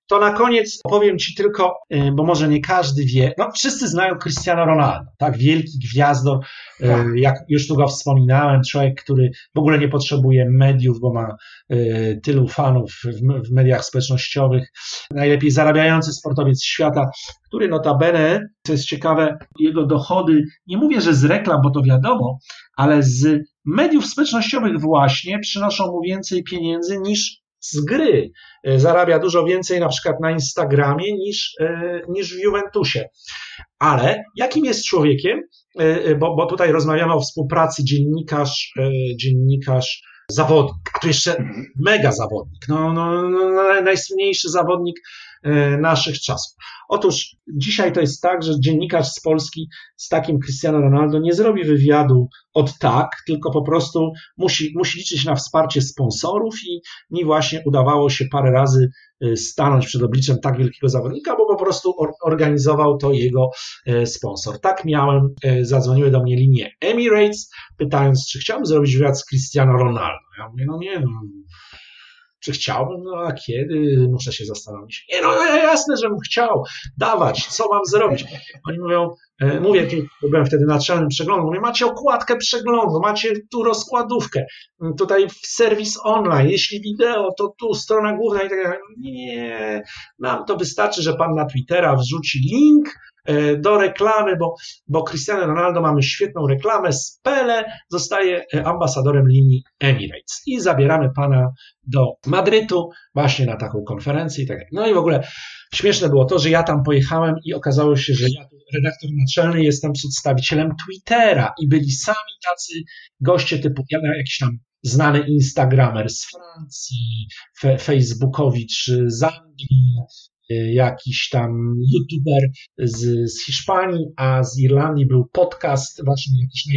To na koniec opowiem Ci tylko, bo może nie każdy wie, no wszyscy znają Cristiano Ronaldo, tak, wielki gwiazdor, jak już tu go wspominałem, człowiek, który w ogóle nie potrzebuje mediów, bo ma tylu fanów w mediach społecznościowych, najlepiej zarabiający sportowiec świata, który notabene, co jest ciekawe, jego dochody, nie mówię, że z reklam, bo to wiadomo, ale z mediów społecznościowych właśnie przynoszą mu więcej pieniędzy niż z gry. Zarabia dużo więcej na przykład na Instagramie niż w Juventusie. Ale jakim jest człowiekiem? Bo tutaj rozmawiamy o współpracy dziennikarz, zawodnik, a tu jeszcze mega zawodnik, najsłynniejszy zawodnik naszych czasów. Otóż dzisiaj to jest tak, że dziennikarz z Polski z takim Cristiano Ronaldo nie zrobi wywiadu od tak, tylko po prostu musi liczyć na wsparcie sponsorów i mi właśnie udawało się parę razy stanąć przed obliczem tak wielkiego zawodnika, bo po prostu organizował to jego sponsor. Tak miałem, zadzwoniły do mnie linie Emirates, pytając, czy chciałbym zrobić wywiad z Cristiano Ronaldo. Ja mówię, nie, czy chciałbym, a kiedy? Muszę się zastanowić. Jasne, żebym chciał dawać, co mam zrobić? Oni mówię, byłem wtedy na naczelnym przeglądu, mówię, macie okładkę przeglądu, macie tu rozkładówkę, tutaj serwis online, jeśli wideo, to tu strona główna i tak dalej. Nie, nam to wystarczy, że pan na Twittera wrzuci link do reklamy, bo Cristiano Ronaldo, mamy świetną reklamę, z Pele zostaje ambasadorem linii Emirates i zabieramy pana do Madrytu właśnie na taką konferencję i tak dalej. No i w ogóle śmieszne było to, że ja tam pojechałem i okazało się, że ja, redaktor naczelny, jestem przedstawicielem Twittera i byli sami tacy goście typu jakiś tam znany instagramer z Francji, facebookowicz z Anglii, jakiś tam youtuber z Hiszpanii, a z Irlandii był podcast, właśnie jakiś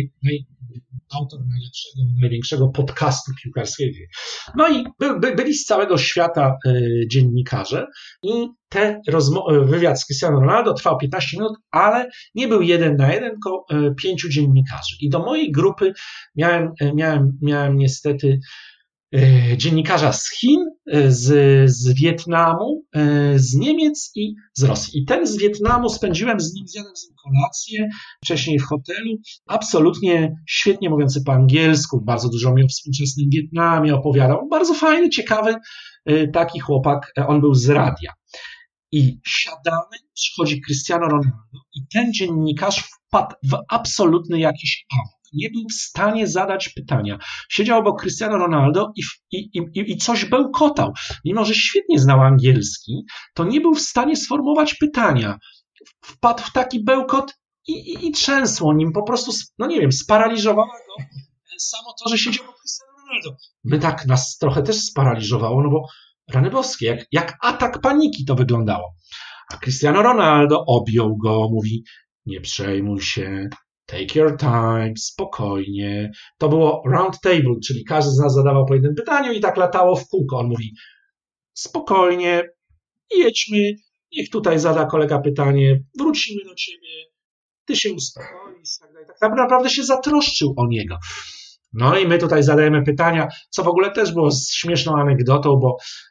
autor największego podcastu piłkarskiego. No i byli z całego świata dziennikarze i wywiad z Cristiano Ronaldo trwał 15 minut, ale nie był 1 na 1, tylko 5 dziennikarzy. I do mojej grupy miałem niestety dziennikarza z Chin, z Wietnamu, z Niemiec i z Rosji. I ten z Wietnamu zjadłem z nim kolację, wcześniej w hotelu, absolutnie świetnie mówiący po angielsku, bardzo dużo mi o współczesnym Wietnamie opowiadał, bardzo fajny, ciekawy taki chłopak, on był z radia. I siadamy, przychodzi Cristiano Ronaldo i ten dziennikarz wpadł w absolutny jakiś amok. Nie był w stanie zadać pytania. Siedział obok Cristiano Ronaldo i coś bełkotał. Mimo że świetnie znał angielski, to nie był w stanie sformułować pytania. Wpadł w taki bełkot i trzęsło nim. Po prostu, sparaliżowało go samo to, że siedział obok Cristiano Ronaldo. My tak nas trochę też sparaliżowało, no bo rany boskie, jak atak paniki to wyglądało. A Cristiano Ronaldo objął go, mówi, nie przejmuj się, take your time, spokojnie. To było round table, czyli każdy z nas zadawał po jednym pytaniu i tak latało w kółko. On mówi, spokojnie, jedźmy, niech tutaj zada kolega pytanie, wrócimy do ciebie, ty się uspokoisz. Tak naprawdę się zatroszczył o niego. No i my tutaj zadajemy pytania, co w ogóle też było śmieszną anegdotą,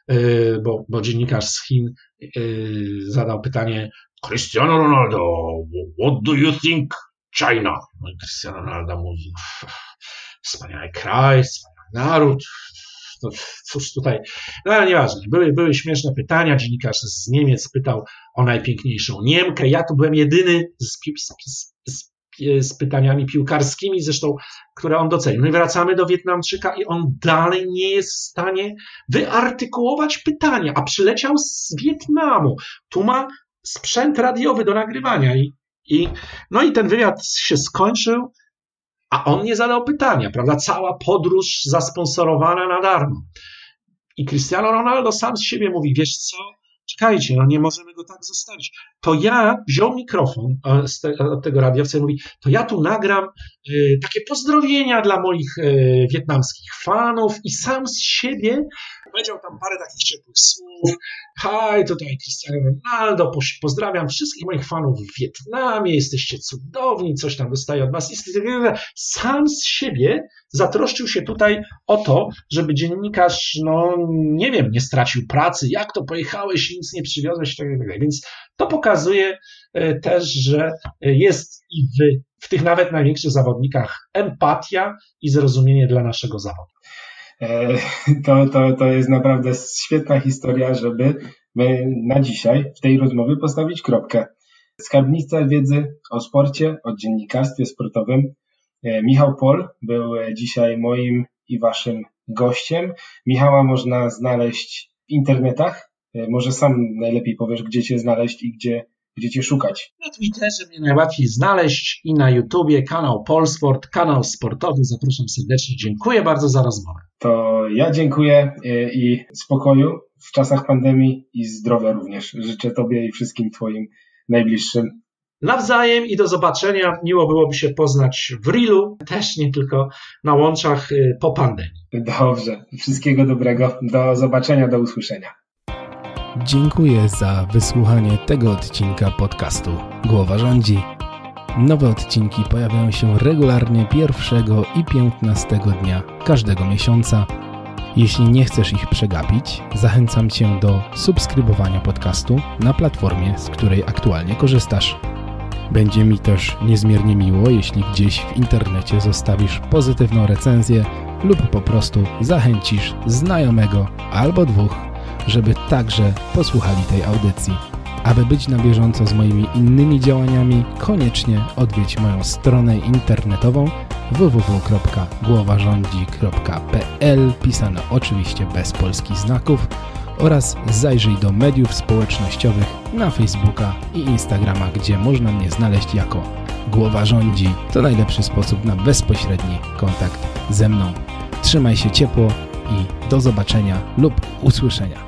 bo dziennikarz z Chin zadał pytanie, Cristiano Ronaldo, what do you think China? No i Cristiano Ronaldo mówi, wspaniały kraj, wspaniały naród, no cóż tutaj, no ale nieważne, były śmieszne pytania, dziennikarz z Niemiec pytał o najpiękniejszą Niemkę, ja tu byłem jedyny z pytaniami piłkarskimi, zresztą, które on docenił. No i wracamy do Wietnamczyka i on dalej nie jest w stanie wyartykułować pytania, a przyleciał z Wietnamu. Tu ma sprzęt radiowy do nagrywania no i ten wywiad się skończył, a on nie zadał pytania, prawda? Cała podróż zasponsorowana na darmo. I Cristiano Ronaldo sam z siebie mówi, wiesz co, czekajcie, no nie możemy go tak zostawić. To ja wziął mikrofon od tego radiowca i mówi, to ja tu nagram takie pozdrowienia dla moich wietnamskich fanów i sam z siebie powiedział tam parę takich ciepłych słów. Hej, tutaj Cristiano Ronaldo, pozdrawiam wszystkich moich fanów w Wietnamie, jesteście cudowni, coś tam dostaję od was. Sam z siebie zatroszczył się tutaj o to, żeby dziennikarz, no nie wiem, nie stracił pracy, jak to pojechałeś, nic nie przywiozłeś, itd. Więc to pokazuje też, że jest i w tych nawet największych zawodnikach empatia i zrozumienie dla naszego zawodu. To jest naprawdę świetna historia, żeby my na dzisiaj w tej rozmowie postawić kropkę. Skarbnica wiedzy o sporcie, o dziennikarstwie sportowym. Michał Pol był dzisiaj moim i waszym gościem. Michała można znaleźć w internetach. Może sam najlepiej powiesz, gdzie cię znaleźć i gdzie cię szukać. Na Twitterze mnie najłatwiej znaleźć i na YouTubie kanał Polsport, kanał sportowy. Zapraszam serdecznie. Dziękuję bardzo za rozmowę. To ja dziękuję i spokoju w czasach pandemii i zdrowia również. Życzę tobie i wszystkim twoim najbliższym. Nawzajem i do zobaczenia. Miło byłoby się poznać w realu, też nie tylko na łączach po pandemii. Dobrze. Wszystkiego dobrego. Do zobaczenia, do usłyszenia. Dziękuję za wysłuchanie tego odcinka podcastu Głowa Rządzi. Nowe odcinki pojawiają się regularnie 1 i 15 dnia każdego miesiąca. Jeśli nie chcesz ich przegapić, zachęcam Cię do subskrybowania podcastu na platformie, z której aktualnie korzystasz. Będzie mi też niezmiernie miło, jeśli gdzieś w internecie zostawisz pozytywną recenzję lub po prostu zachęcisz znajomego albo 2, żeby także posłuchali tej audycji. Aby być na bieżąco z moimi innymi działaniami, koniecznie odwiedź moją stronę internetową www.głowarządzi.pl, pisane oczywiście bez polskich znaków, oraz zajrzyj do mediów społecznościowych na Facebooka i Instagrama, gdzie można mnie znaleźć jako Głowa Rządzi. To najlepszy sposób na bezpośredni kontakt ze mną. Trzymaj się ciepło i do zobaczenia lub usłyszenia.